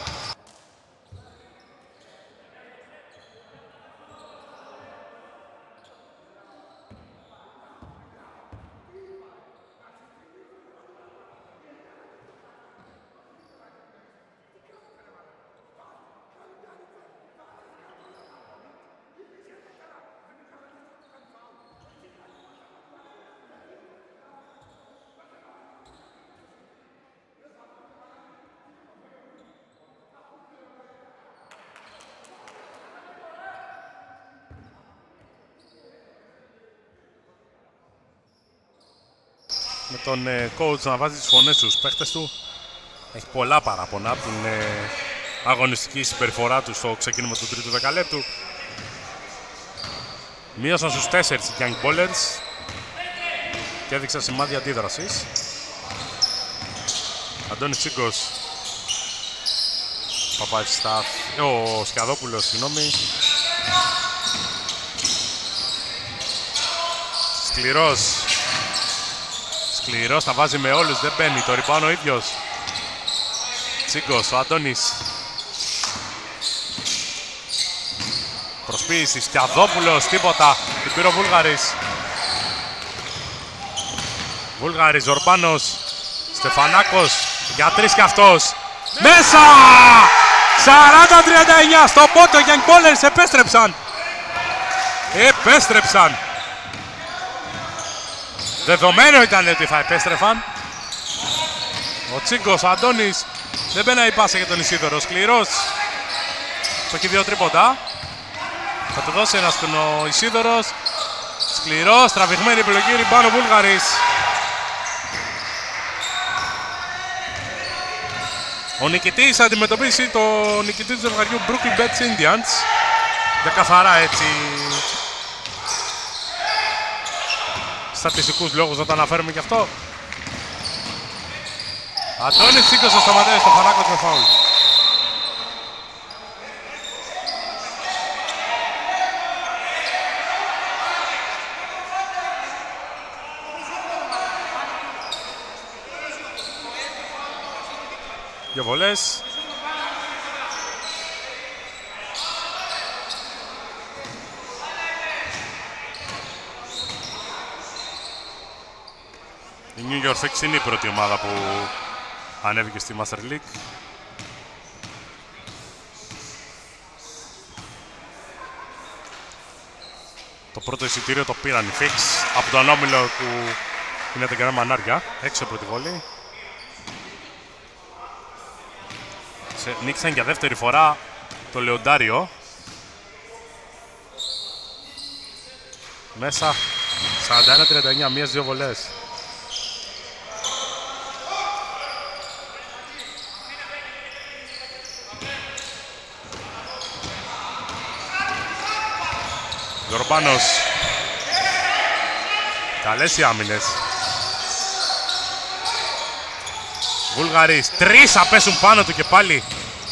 Με τον ε, coach να βάζει τις φωνές στους παίχτες του. Έχει πολλά παράπονα από την ε, αγωνιστική συμπεριφορά του στο ξεκίνημα του τρίτου δεκαλέπτου. Μείωσαν στους τέσσερις οι Young Ballers και έδειξαν σημάδια αντίδρασης. Αντώνης Τσίγκος. Παπαϊστάθ. Ο Σκιαδόπουλος, συγγνώμη. Σκληρός. Σκληρός, τα βάζει με όλους, δεν μπαίνει. Το rebound ο ίδιος. Τσίγκος, ο Αντώνης. Προσποίηση, Σκιαδόπουλος, τίποτα. Την πήρε ο Βούλγαρης. Βούλγαρης, Ζορμπάνος. Στεφανάκος, για τρεις κι αυτός. Μέσα! σαράντα τριάντα εννιά στο πότο, οι Young Ballers επέστρεψαν. Επέστρεψαν. Δεδομένο ήταν ότι θα επέστρεφαν. Ο Τσίγκος, ο Αντώνης. Δεν μπαίνει η πάσα για τον Ισίδωρο. Σκληρός. Το έχει δύο τρίποτα. Θα του δώσει ένα στον ο Ισίδωρος. Σκληρός, τραβηγμένη επιλογή, ριμπάνω Βούλγαρης. Ο νικητής θα αντιμετωπίσει το νικητή του ζευγαριού Brooklyn Bets Indians. Για καθαρά έτσι στατιστικούς λόγους να το αναφέρουμε και αυτό. Αντώνης Τσίγκος, ο σταματάει στο Φανάκος με φάουλ. Δύο βολές. Η New York Knicks είναι η πρώτη ομάδα που ανέβηκε στη Master League. Το πρώτο εισιτήριο το πήραν οι Knicks από τον όμιλο που είναι τα Γκραν Μανάρια, έξω από τη βολή. Νίκησαν για δεύτερη φορά το Λεοντάριο. Μέσα σαράντα ένα τριάντα εννιά, μίας δύο βολές. Ζορμπάνος. Καλές οι άμυνες. Βούλγαρης, τρεις θα πέσουν πάνω του και πάλι.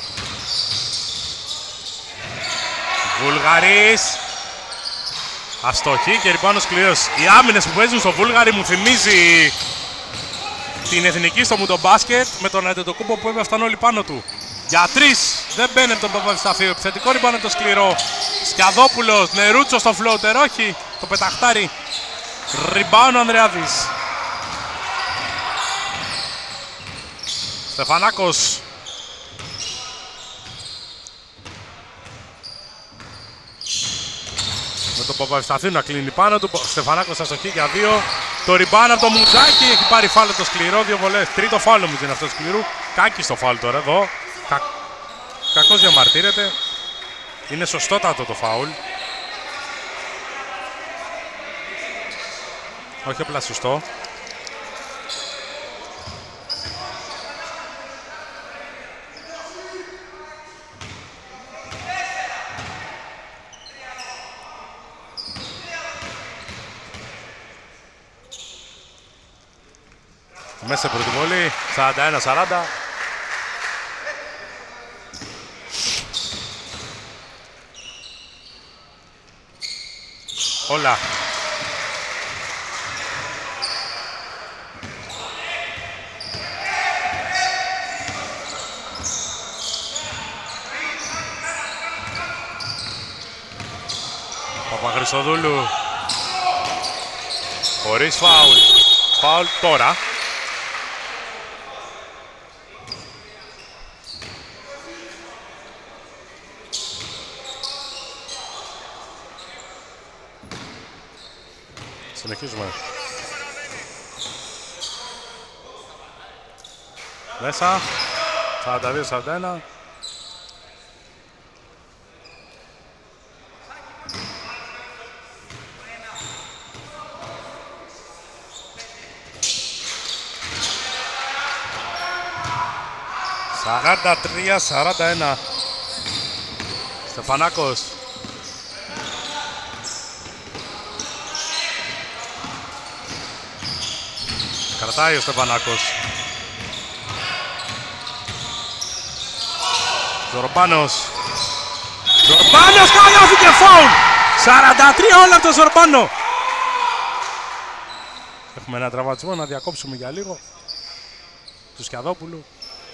Βούλγαρης. Αστοχή και ριμπάνω σκληρός. Οι άμυνες που παίζουν στο Βούλγαρη μου θυμίζει την εθνική στο μουντομπάσκετ με τον Αντετοκούμπο που έπεφταν όλοι πάνω του. Για τρεις δεν μπαίνει από τον Παπαδισταθείο. Επιθετικό ριμπάνω το σκληρό. Σκιαδόπουλος, Νερούτσο στο φλόουτερ, όχι. Το πεταχτάρι. Ριμπάνω ο Ανδρεάδης. Στεφανάκος. Με τον Παπαευσταθίου να κλείνει πάνω του. Στεφανάκος αστοχή για δύο. Το ριμπάν από το Μουτζάκι. Έχει πάρει φάουλ το σκληρό. Δύο βολές. Τρίτο φάουλ μου είναι αυτό το σκληρού. Κάκι στο φάουλ τώρα εδώ. Κα... Κακώς διαμαρτύρεται. Είναι σωστότατο το φάουλ. Όχι απλά σωστό. Μέσα από την βολή, σαράντα ένα σαράντα. Όλα. Παπαχρυστοδούλου. Χωρίς φάουλ. Φάουλ τώρα. Συνεχίζουμε. Μέσα. σαράντα δύο σαράντα ένα. σαράντα τρία σαράντα ένα. Στεφανάκος. Κρατάει ο Στεφανάκος. Ζορμπάνος. Ζορμπάνος καλάθι και φάουλ! σαράντα τρία όλα από τον Ζορμπάνο. Έχουμε ένα τραυματισμό, να διακόψουμε για λίγο του Σκιαδόπουλου.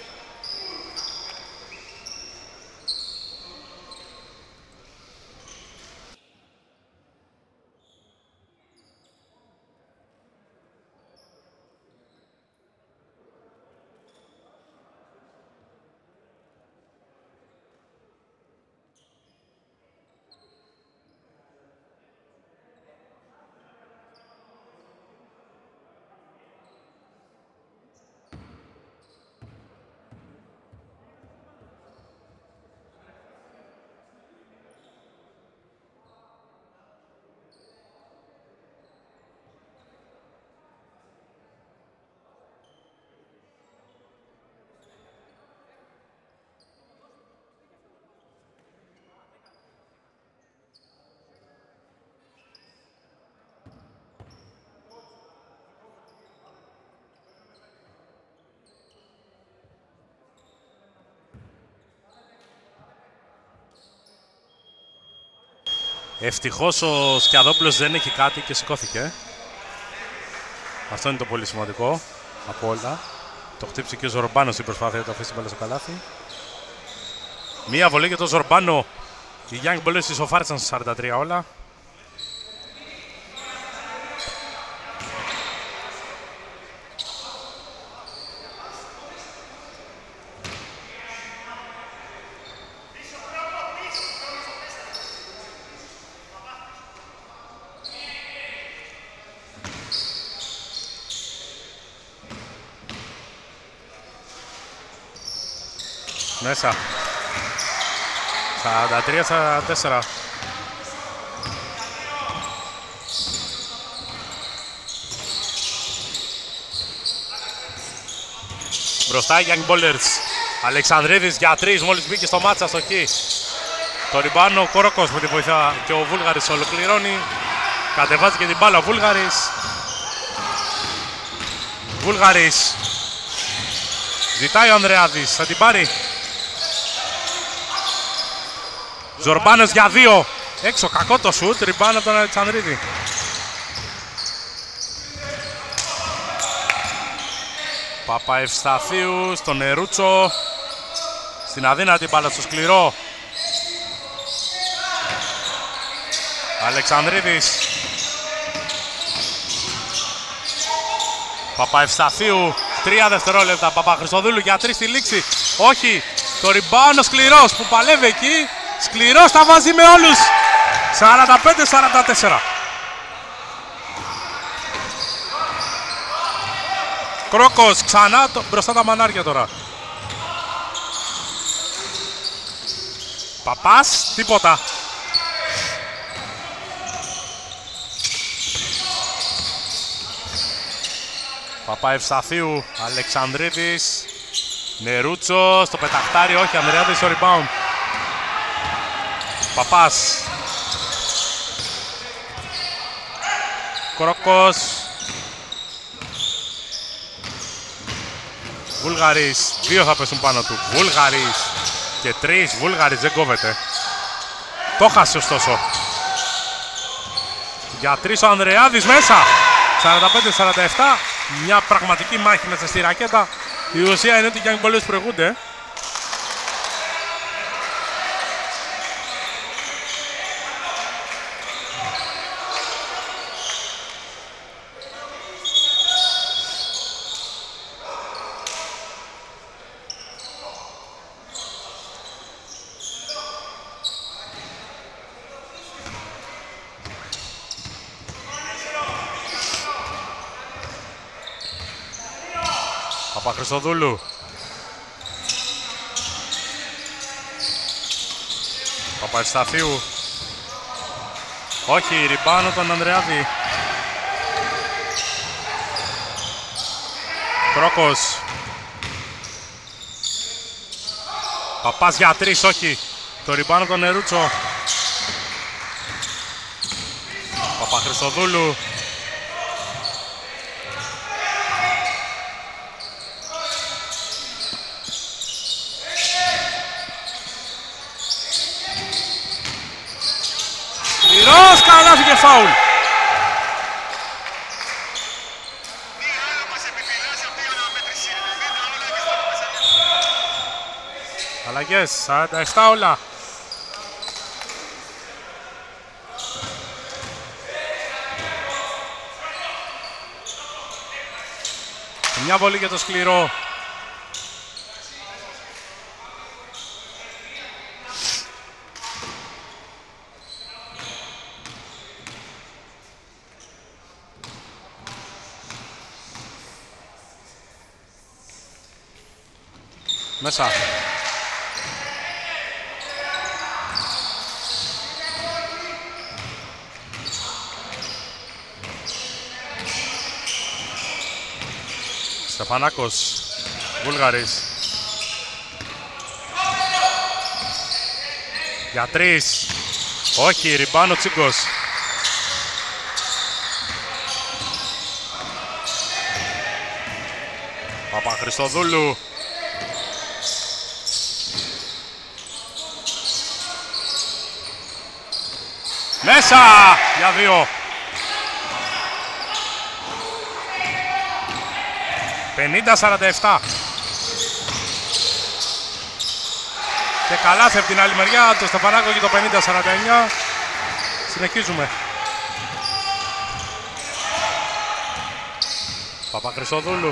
Ευτυχώς ο Σκιαδόπουλος δεν έχει κάτι και σηκώθηκε. Αυτό είναι το πολύ σημαντικό από όλα. Το χτύπησε και ο Ζορμπάνος στην προσπάθεια να το αφήσει την μπάλα στο καλάθι. Μία βολή για τον Ζορμπάνο. Οι Young Bullets ισοφάρισαν στα σαράντα τρία όλα. Μέσα. σαράντα τρία σαράντα τέσσερα. Μπροστά οι Young Ballers. Αλεξανδρίδης για τρεις, μόλις μπήκε στο μάτσα στο χ. Το ριμπάνο ο Κορόκος με τη βοηθά και ο Βούλγαρης ολοκληρώνει. Κατεβάζει και την μπάλα ο Βούλγαρης. Βούλγαρης. Ζητάει ο Ανδρεάδης, θα την πάρει. Ζορμπάνος για δύο. Έξω, κακό το σουτ, ριμπάνο από τον Αλεξανδρίδη. Παπαευσταθίου στον Νερούτσο. Στην αδύνατη μπάλα στο σκληρό. Αλεξανδρίδης. Παπαευσταθίου. Τρία δευτερόλεπτα. Παπαχρυστοδούλου για τρεις στη λήξη. Όχι. Το ριμπάνο σκληρός που παλεύει εκεί. Σκληρός τα βάζει με όλους. σαράντα πέντε σαράντα τέσσερα. Κρόκος ξανά το, μπροστά τα μανάρια τώρα. Παπάς, τίποτα. Παπαευσταθίου, Αλεξανδρίδης. Νερούτσο στο πεταχτάρι, όχι, Ανδρεάδης στο rebound. Παπάς. Κρόκος. Βούλγαρης, δύο θα πέσουν πάνω του. Βούλγαρης και τρεις, Βούλγαρης δεν κόβεται. Το χάσε ωστόσο. Για τρεις ο Ανδρεάδης μέσα. σαράντα πέντε σαράντα επτά. Μια πραγματική μάχη μέσα στη ρακέτα. Η ουσία είναι ότι οι Young Bullets προηγούνται. Παπαχρυστοδούλου. Παπαευσταθίου. Όχι, ριμπάνο τον Ανδρεάδη. Κρόκος. Παπάς για τρεις, όχι. Το ριμπάνο τον Νερούτσο. Παπαχρυστοδούλου. φάουλ. Αλλαγές, σαράντα επτά όλα. Μια βολή για το σκληρό. Μέσα. Στεφανάκος, Βούλγαρης. Για τρεις. Όχι, ριμπάνω Τσίγκος. Παπαχριστοδούλου. Μέσα! Για δύο. πενήντα σαράντα επτά. Και καλάθι από την άλλη μεριά, το Στεφανάκο και το πενήντα σαράντα εννιά. Συνεχίζουμε. Παπαχριστοδούλου.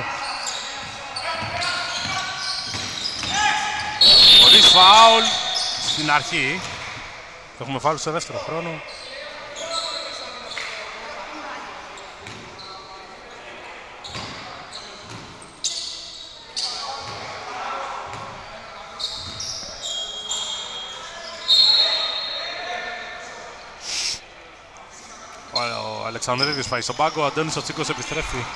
Χωρίς φάουλ στην αρχή. Έχουμε φάουλ στο δεύτερο χρόνο. Ο Αλεξανδρίδης πάει στον πάγκο, ο Αντώνης ο Τσίκος επιστρέφει.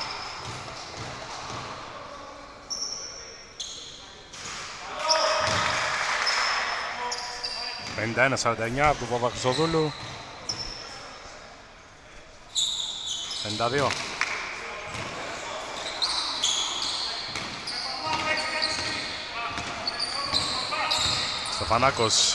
πενήντα ένα σαράντα εννιά από τον Παπαχριστοδούλου. πενήντα δύο. Στεφανάκος.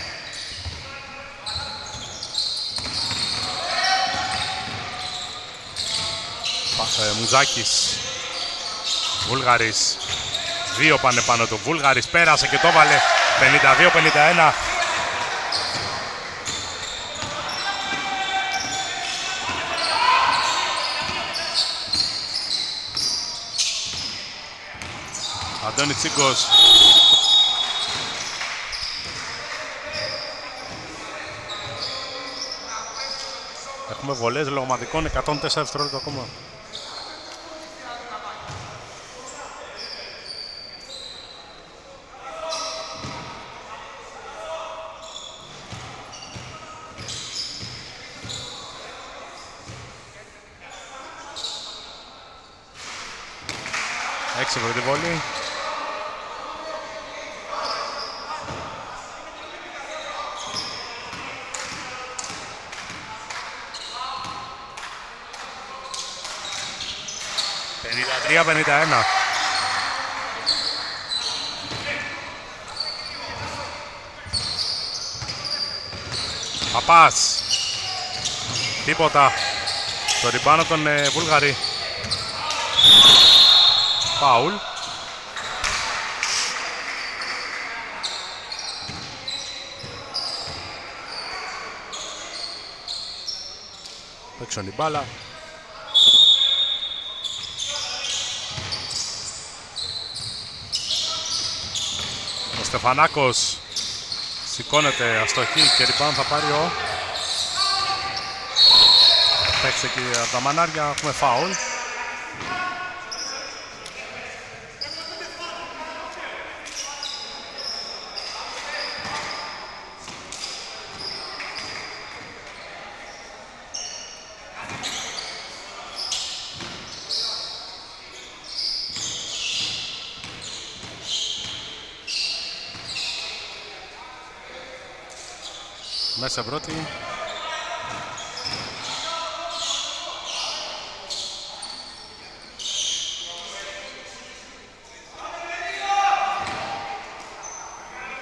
Ε, Μουζάκης. Βούλγαρης. Δύο πάνε πάνω του. Βούλγαρης πέρασε και το έβαλε. πενήντα δύο πενήντα ένα. Αντώνη Τσίγκος. Έχουμε βολές λογματικών, εκατόν τέσσερα δευτερόλεπτα ακόμα. Έξι πρώτη βολή. πενήντα τρία πενήντα ένα. Παπάς. Τίποτα. Το ριμπάνο τον ε, Βούλγαρη. Φάουλ. Παίξαν την μπάλα. Ο Στεφανάκος σηκώνεται αστοχή και ριμπάν θα πάρει ο... Παίξε εκεί από τα μανάρια, έχουμε φάουλ. Μέσα πρώτη.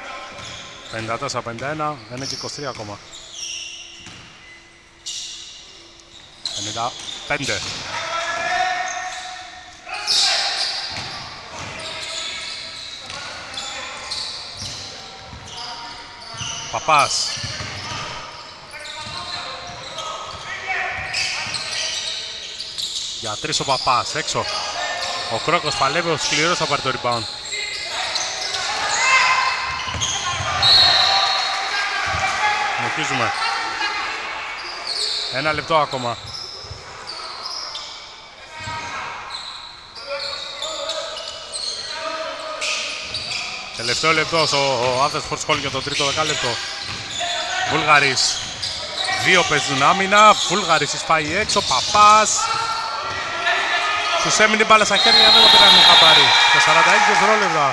πενήντα τέσσερα πενήντα ένα, είναι και είκοσι τρία ακόμα. πενήντα πέντε. Παπάς. Για τρεις ο Παπάς, έξω. Ο Κρόκος παλεύει, ο Σκληρός θα πάρει το rebound. Συνεχίζουμε. Ένα λεπτό ακόμα. Τελευταίο λεπτό στο Athens Sports Hall για το τρίτο δεκάλεπτο. Βούλγαρης. Δύο παίζουν άμυνα. Βούλγαρης εισπάει έξω. Παπάς. Τους έμεινε η μπάλα στα χέρια, δεν το πήραν χαμπάρι. Τα σαράντα έξι δευτερόλεπτα.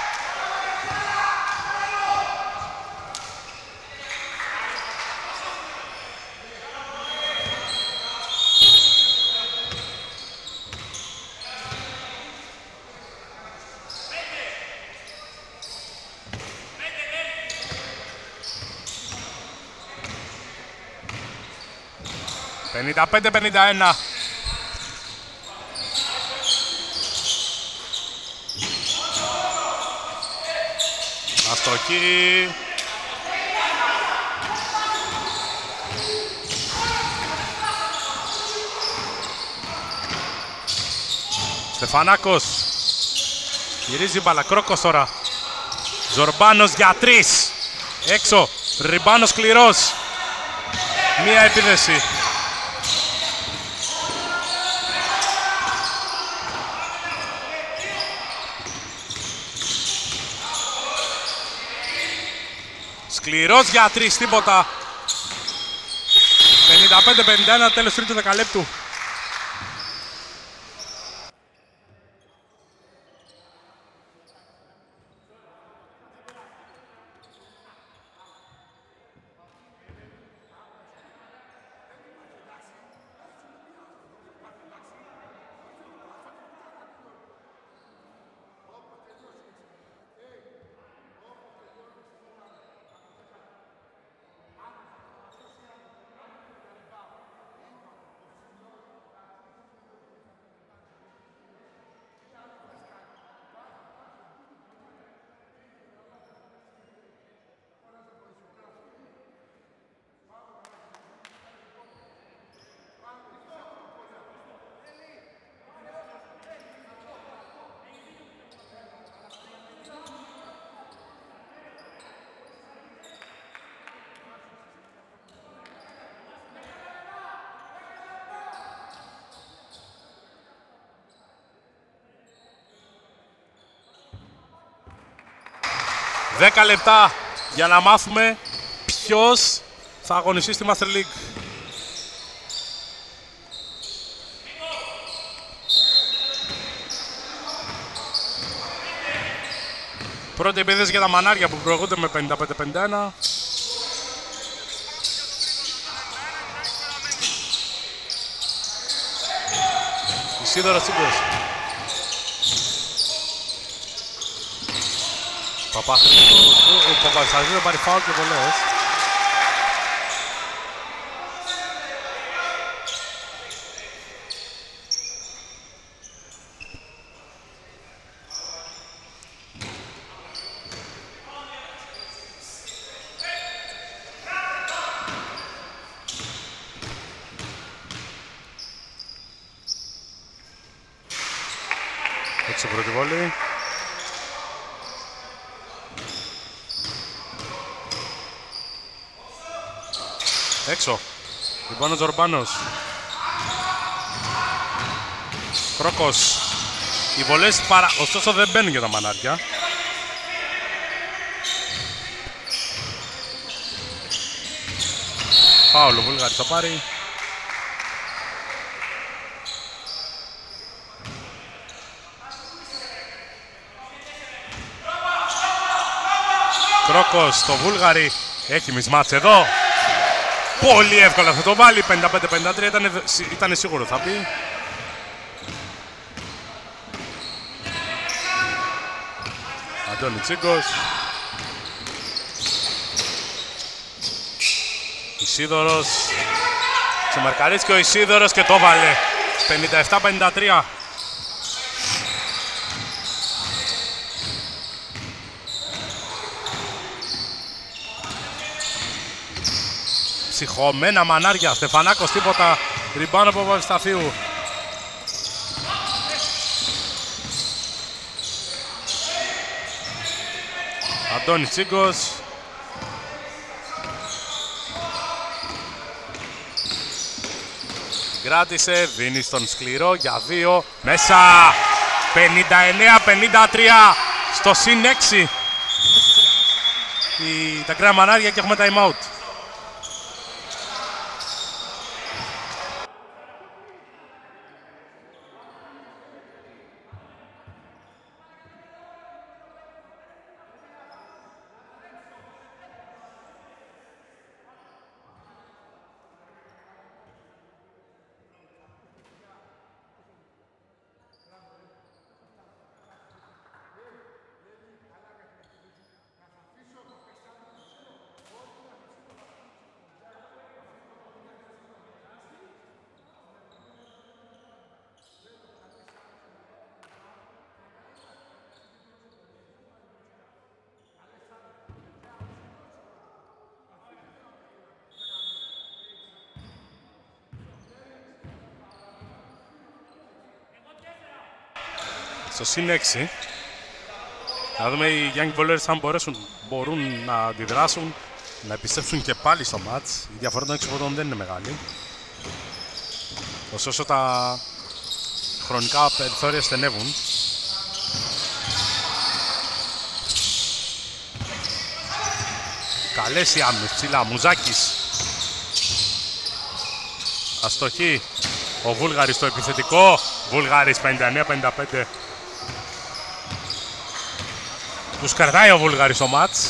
πενήντα πέντε πενήντα ένα. Αστοχή. Στεφανάκος. Γυρίζει μπάλα. Κρόκος τώρα. Ζορμπάνος για τρεις. Έξω. Ριμπάνος Σκληρός. Μία επίδεση. Σκληρός για τρεις, τίποτα. πενήντα πέντε πενήντα ένα, τέλος τρίτου δεκαλέπτου. δέκα λεπτά για να μάθουμε ποιος θα αγωνιστεί στη Master League. Πρώτη επίθεση για τα μανάρια που προηγούνται με πενήντα πέντε πενήντα ένα. Ισίδωρος Τσίγκος. Ο Παπασταζής θα πάρει φάουλ και πολλές. Έτσι πρώτη βόλη. Έξω. Λοιπόν ο Ζορμπάνος. Κρόκος. Οι βολές παρα... ωστόσο δεν μπαίνουν για τα μανάρια. Φάουλ ο Βούλγαρης θα πάρει. Κρόκος στο Βούλγαρη. Έχει μισμάτς εδώ. Πολύ εύκολα θα το βάλει. πενήντα πέντε πενήντα τρία ήταν, ήταν σίγουρο θα πει. Αντώνη Τσίγκος. Ισίδωρος. Ξεμαρκαρίτς και ο Ισίδωρος και το βάλε. πενήντα επτά πενήντα τρία. Ψυχωμένα μανάρια. Στεφανάκος τίποτα. Ριμπάνω από Παπασταθίου. Αντώνης Τσίγκος. Κράτησε, δίνει στον σκληρό για δύο. Μέσα. πενήντα εννέα πενήντα τρία. Στο συν έξι. Η... Τα κρέα μανάρια και έχουμε time out. Στο συν έξι. Να δούμε οι Young Ballers αν μπορέσουν, μπορούν να αντιδράσουν, να επιστρέψουν και πάλι στο μάτς. Η διαφορά των έξι πόντων δεν είναι μεγάλη. Ωστόσο τα χρονικά περιθώρια στενεύουν. Καλές οι άμυνες, ψηλά, Μουζάκης. Αστοχή. Ο Βούλγαρης στο επιθετικό. Βούλγαρης πενήντα εννέα πενήντα πέντε. Τους κρατάει ο Βούλγαρης στο μάτς.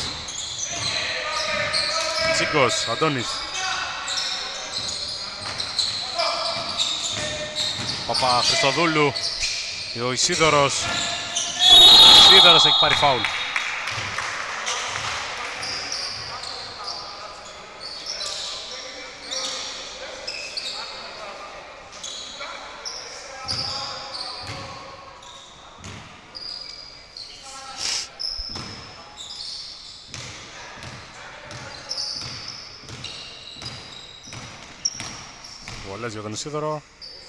Τσίκος, Αντώνης. Παπα Χριστοδούλου. Ο Ισίδωρος. Ο Ισίδωρος έχει πάρει φάουλ. Βολές για τον Ισίδωρο.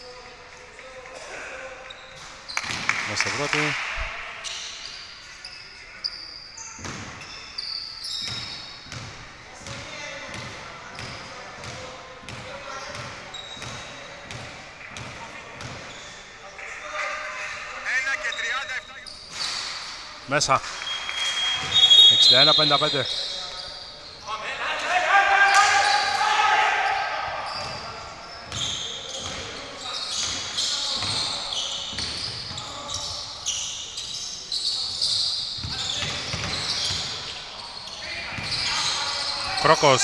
Μέσα στο πρώτη. Μέσα. εξήντα ένα πενήντα πέντε. Κρόκος.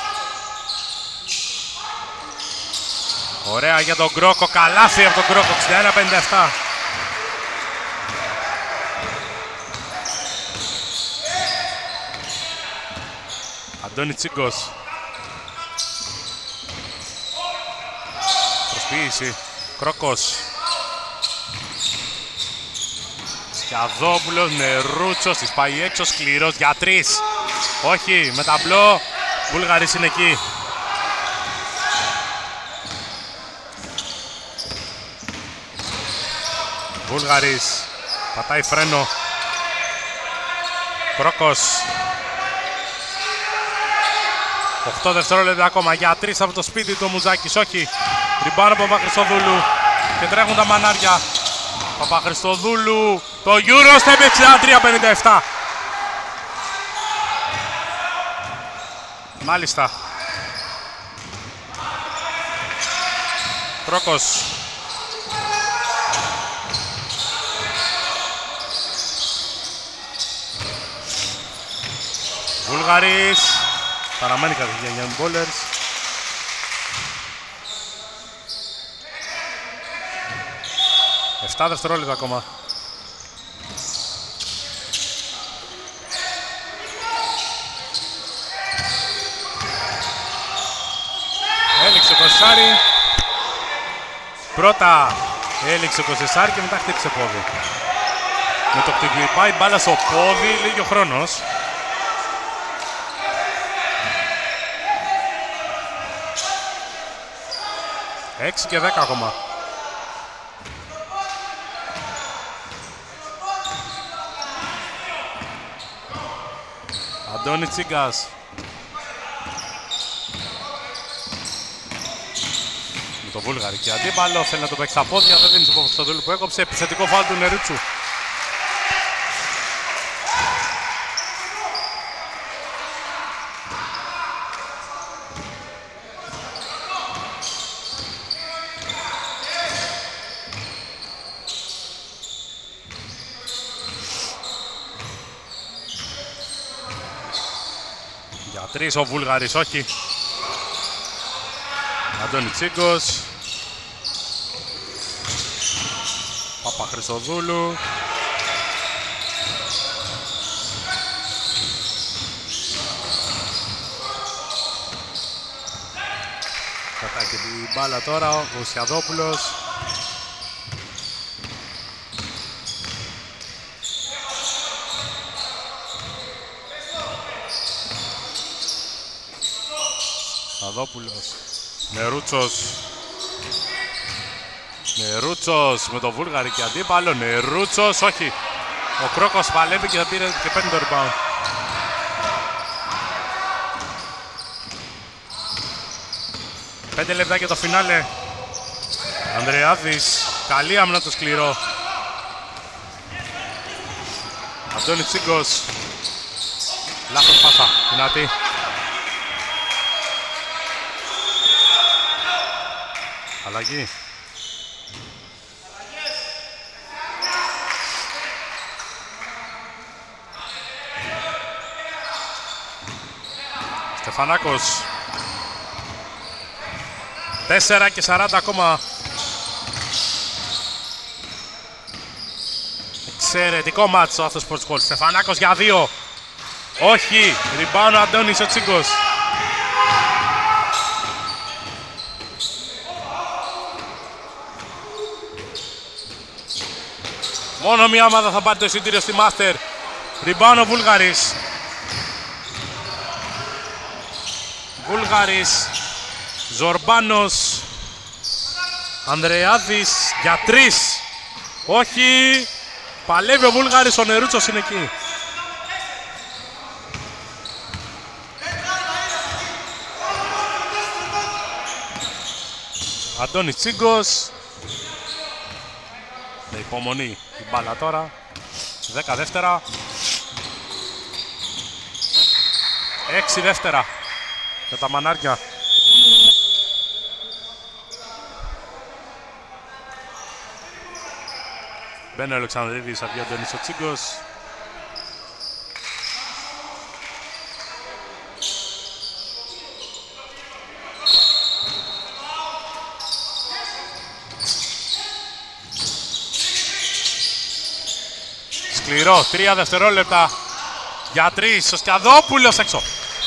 Ωραία για τον Κρόκο, καλάθι από τον Κρόκο, εξήντα ένα πενήντα επτά. Αντώνη Τσίγκος. Προσποίηση. Κρόκος. Σκιαδόπουλος, Νερούτσος, της πάει έξω, σκληρός για τρεις. Όχι, με ταμπλό. Βούλγαρης είναι εκεί. Βούλγαρης πατάει φρένο. Κρόκος. οκτώ δευτερόλεπτα ακόμα για τρεις από το σπίτι του Μουζάκης. Όχι. Ριμπάνω από Παπαχρηστοδούλου. Και τρέχουν τα μανάρια. Παπαχρηστοδούλου. Το Eurostep εξήντα τρία πενήντα επτά. Μάλιστα. Κρόκος. Βούλγαρης. Παραμένει κάτι για Young Ballers. επτά δευτερόλεπτα ακόμα. Έληξε είκοσι Κοσεσάρη. Πρώτα έληξε ο Κοσεσάρη και μετά χτύπησε πόδι. Με το χτυπάει μπάλα στο πόδι, λίγη ο χρόνος. έξι και δέκα ακόμα. Αντώνη Τσίγκας. Με το Βούλγαρη και αντίπαλο, θέλει να το παίξει στα πόδια, δεν δίνει στον Παπαστοδούλου που έκοψε. Επιθετικό φάουλ του Νερούτσου. Για τρεις ο Βούλγαρης, όχι. Αντώνη Τσίγκος. Παπαχρυστοδούλου. Κρατάει και την μπάλα τώρα ο Γουσιαδόπουλος. Γουσιαδόπουλος. Νερούτσος. Νερούτσος με το Βούλγαρη και αντίπαλο. Νερούτσος, όχι. Ο Κρόκος παλεύει και θα πήρε και παίρνει το rebound. Πέντε λεπτά και το φινάλε. Ανδρεάδης. Καλή άμυνα το σκληρό. Αντώνη Τσίγκος. Λάθος πάσα. Δυνατή. Αλλαγή. Στεφανάκος. τέσσερα και σαράντα ακόμα. Εξαιρετικό μάτς στο Athens Sports Hall. Στεφανάκος για δύο. Όχι. Rebound ο Αντώνης ο Τσίγκος. Μόνο μία ομάδα θα πάρει το εισιτήριο στη Master. Rebound ο Βούλγαρης. Βούλγαρης. Ζορμπάνος. Ανδρεάδης για τρεις. Όχι. Παλεύει ο Βούλγαρης, ο Νερούτσος είναι εκεί. Αντώνης Τσίγκος. Με υπομονή η μπάλα τώρα. δέκα δεύτερα. έξι δεύτερα. Για τα μανάρια. Μπαίνει ο Αλεξανδρίδης, αυγεί ο Αντώνης ο Τσίγκος. Σκληρό, τρία δευτερόλεπτα. Για τρεις, ο Σκιαδόπουλος έξω.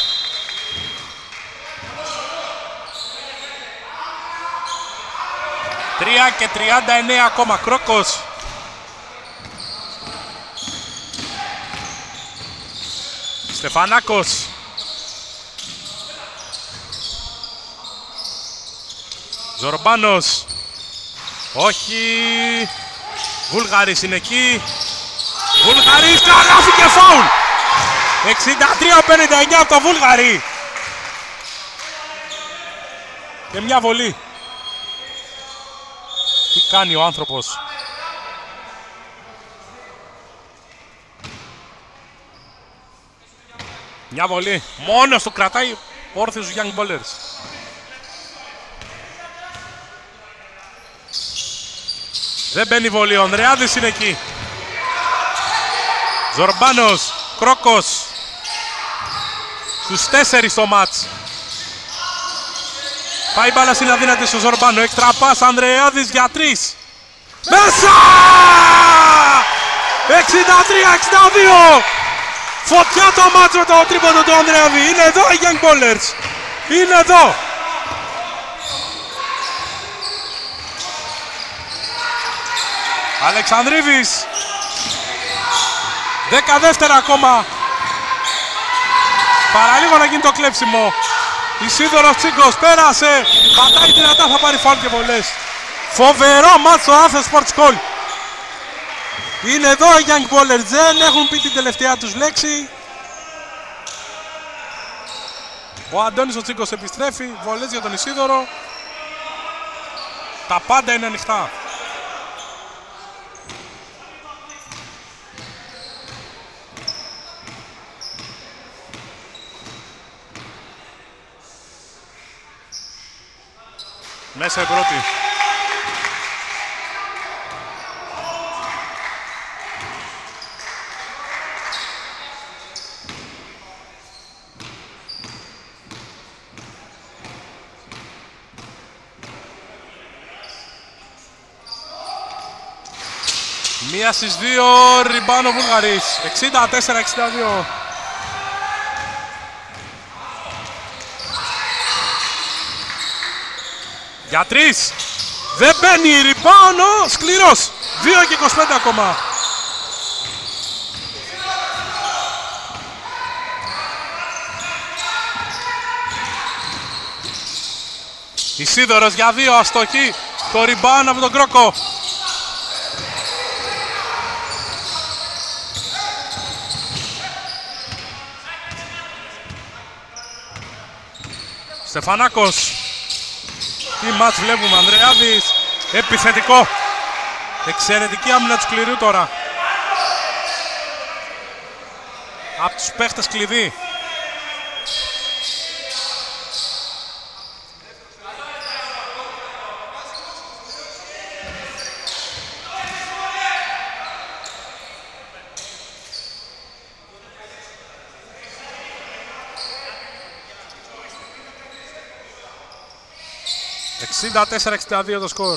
τρία και τριάντα εννέα ακόμα, Κρόκος. Στεφανάκος. Ζορμπάνος. Όχι. Βούλγαρης είναι εκεί. Βούλγαρης, καλάθι και φάουλ. εξήντα τρία πενήντα εννέα από το Βούλγαρη. Και μια βολή. Τι κάνει ο άνθρωπος. Μια βολή. Μόνος του κρατάει όρθιος του Young Ballers. Δεν μπαίνει βολή. Ο Ανδρεάδης είναι εκεί. Ζορμπάνος. Κρόκος. Στους τέσσερις το μάτς. Πάει μπάλα στην αδύνατη στο Ζορμπάνο. Έξτρα πας. Ανδρεάδης για τρεις. Μέσα! εξήντα τρία εξήντα δύο. Φωτιά το μάτς με το τρίποντο του Ανδρεάδη. Είναι εδώ οι Young Ballers. Είναι εδώ. Αλεξανδρίδης. Δέκα δεύτερα ακόμα. Παραλίγο να γίνει το κλέψιμο. Ισίδωρος Τσίγκος πέρασε. Πατάει δυνατά, θα πάρει φάουλ και βολές. Φοβερό μάτς στο Athens Sports Hall. Είναι εδώ οι Young Ballers, δεν έχουν πει την τελευταία τους λέξη. Ο Αντώνης ο Τσίγκος επιστρέφει, βολές για τον Ισίδωρο. Τα πάντα είναι ανοιχτά. Μέσα η πρώτη. Μία στις δύο, ριμπάνο Βούλγαρης. εξήντα τέσσερα εξήντα δύο. Για τρεις. Δεν μπαίνει, ριμπάνο, σκληρός. δύο και είκοσι πέντε ακόμα. Ισίδωρος για δύο, αστοχή. Το ριμπάνο από τον Κρόκο. Στεφανάκος. Τι μάτς βλέπουμε, Ανδρεάδης. Επιθετικό. Εξαιρετική άμυνα του Σκληρού τώρα. Από τους παίχτες κλειδί. εξήντα τέσσερα εξήντα δύο το σκορ.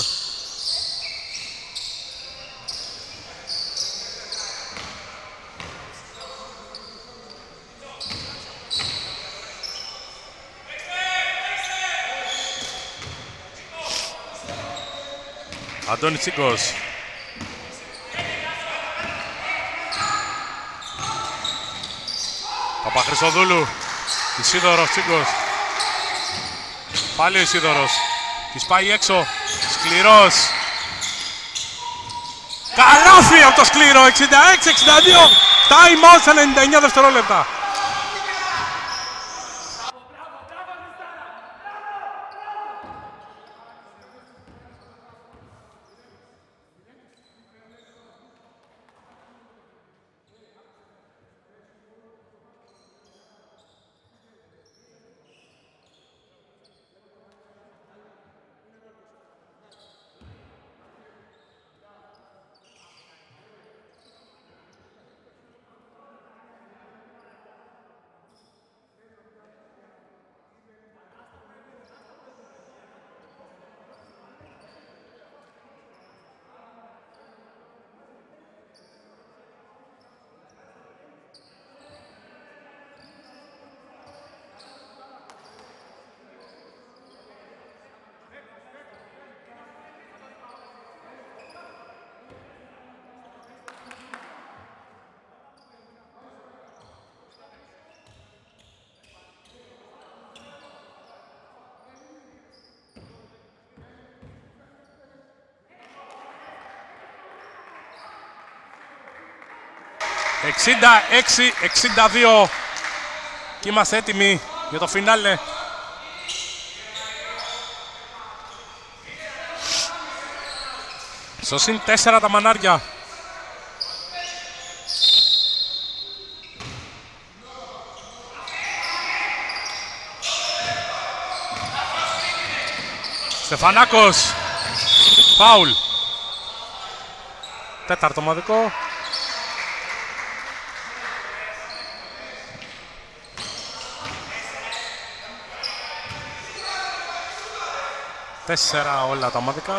Αντώνης Τσίγκος. Παπαχρυστοδούλου. Ισίδωρος Τσίγκος. Πάλι ο Ισίδωρος. Της πάει έξω. Σκληρός. Καλάθι από το Σκλήρο. εξήντα έξι εξήντα δύο. Time out στα ενενήντα εννιά δευτερόλεπτα. εξήντα έξι εξήντα δύο και είμαστε έτοιμοι για το φινάλε. Στο συν τέσσερα τα μανάρια. Στεφανάκος. Φάουλ. Τέταρτο ομαδικό. Τέσσερα όλα τα ομαδικά.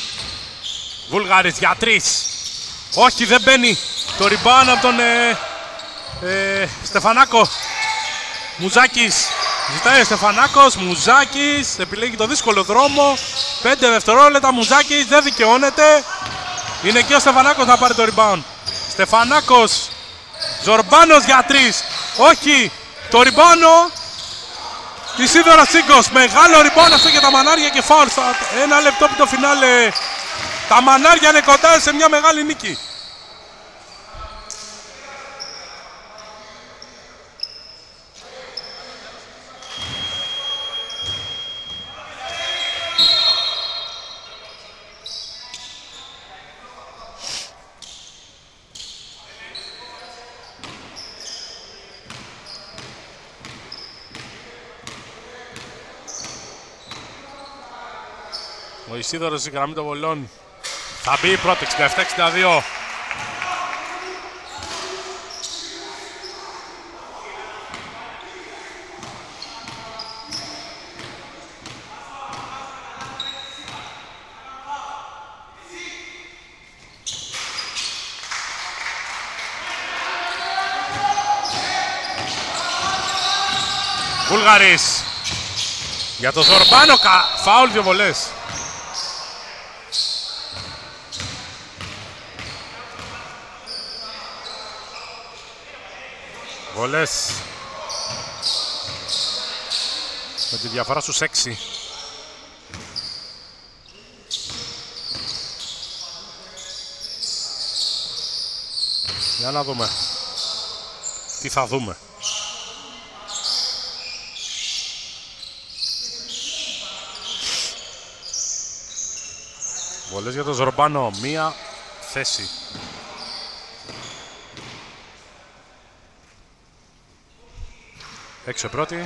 Βούλγαρης για τρεις. Όχι, δεν μπαίνει. Το ριμπάν από τον ε, Ε, Στεφανάκο. Μουζάκης. Ζητάει ο Στεφανάκος. Μουζάκης. Επιλέγει το δύσκολο δρόμο. πέντε δευτερόλεπτα. Μουζάκης δεν δικαιώνεται. Είναι εκεί ο Στεφανάκος να πάρει το rebound. Στεφανάκος. Ζορμπάνος για τρεις. Όχι. Το rebound της Ίδωρας Τσίγκος. Μεγάλο rebound αυτό για τα μανάρια και φάουλ. Ένα λεπτό που το φινάλε. Τα μανάρια είναι κοντά σε μια μεγάλη νίκη. Ο Ισίδωρος στη γραμμή των βολών. Θα μπει πρώτο, εξήντα επτά εξήντα δύο. Βούλγαρης. Για το Ζορμπάνο, φάουλ, δύο βολές. Βολές. Με τη διαφορά στους έξι. Για να δούμε. Τι θα δούμε. Βολές για τον Ζορμπάνο. Μία θέση. Έξω πρώτη.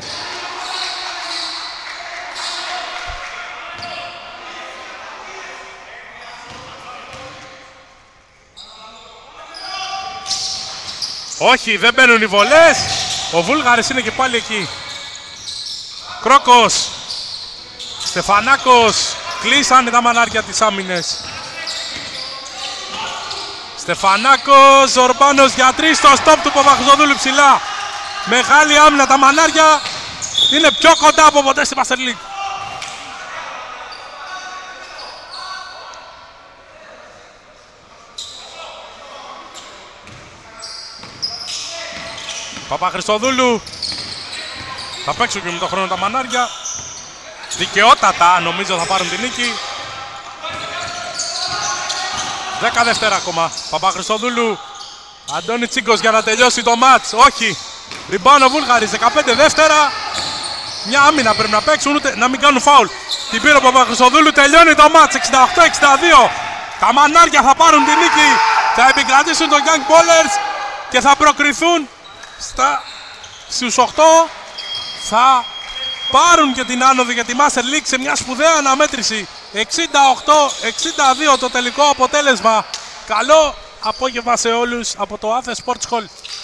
Όχι, δεν μπαίνουν οι βολές. Ο Βούλγαρης είναι και πάλι εκεί. Κρόκος. Στεφανάκος. Κλείσανε τα μανάρια της άμυνες. Στεφανάκος. Ζορμπάνος για τρεις. Στο στόπ του Παπαχρυστοδούλου ψηλά. Μεγάλη άμυνα, τα μανάρια είναι πιο κοντά από ποτέ στη Master League. Παπαχρυστοδούλου. Θα παίξουν και με τον χρόνο τα μανάρια. Δικαιότατα νομίζω θα πάρουν την νίκη. δέκα δεύτερα ακόμα. Παπαχρυστοδούλου. Αντώνη Τσίγκος για να τελειώσει το μάτς. Όχι. Ριμπάνο Βούλγαρης, δεκαπέντε δεύτερα. Μια άμυνα πρέπει να παίξουν, ούτε να μην κάνουν φάουλ. Την πήρε ο Παπαχρυστοδούλου, τελειώνει το μάτς, εξήντα οκτώ εξήντα δύο. Τα μανάρια θα πάρουν την νίκη, θα επικρατήσουν τον Young Ballers και θα προκριθούν στα... στους οκτώ. Θα πάρουν και την άνοδο για τη Master League σε μια σπουδαία αναμέτρηση. εξήντα οκτώ εξήντα δύο το τελικό αποτέλεσμα. Καλό απόγευμα σε όλους από το Athens Sports Hall.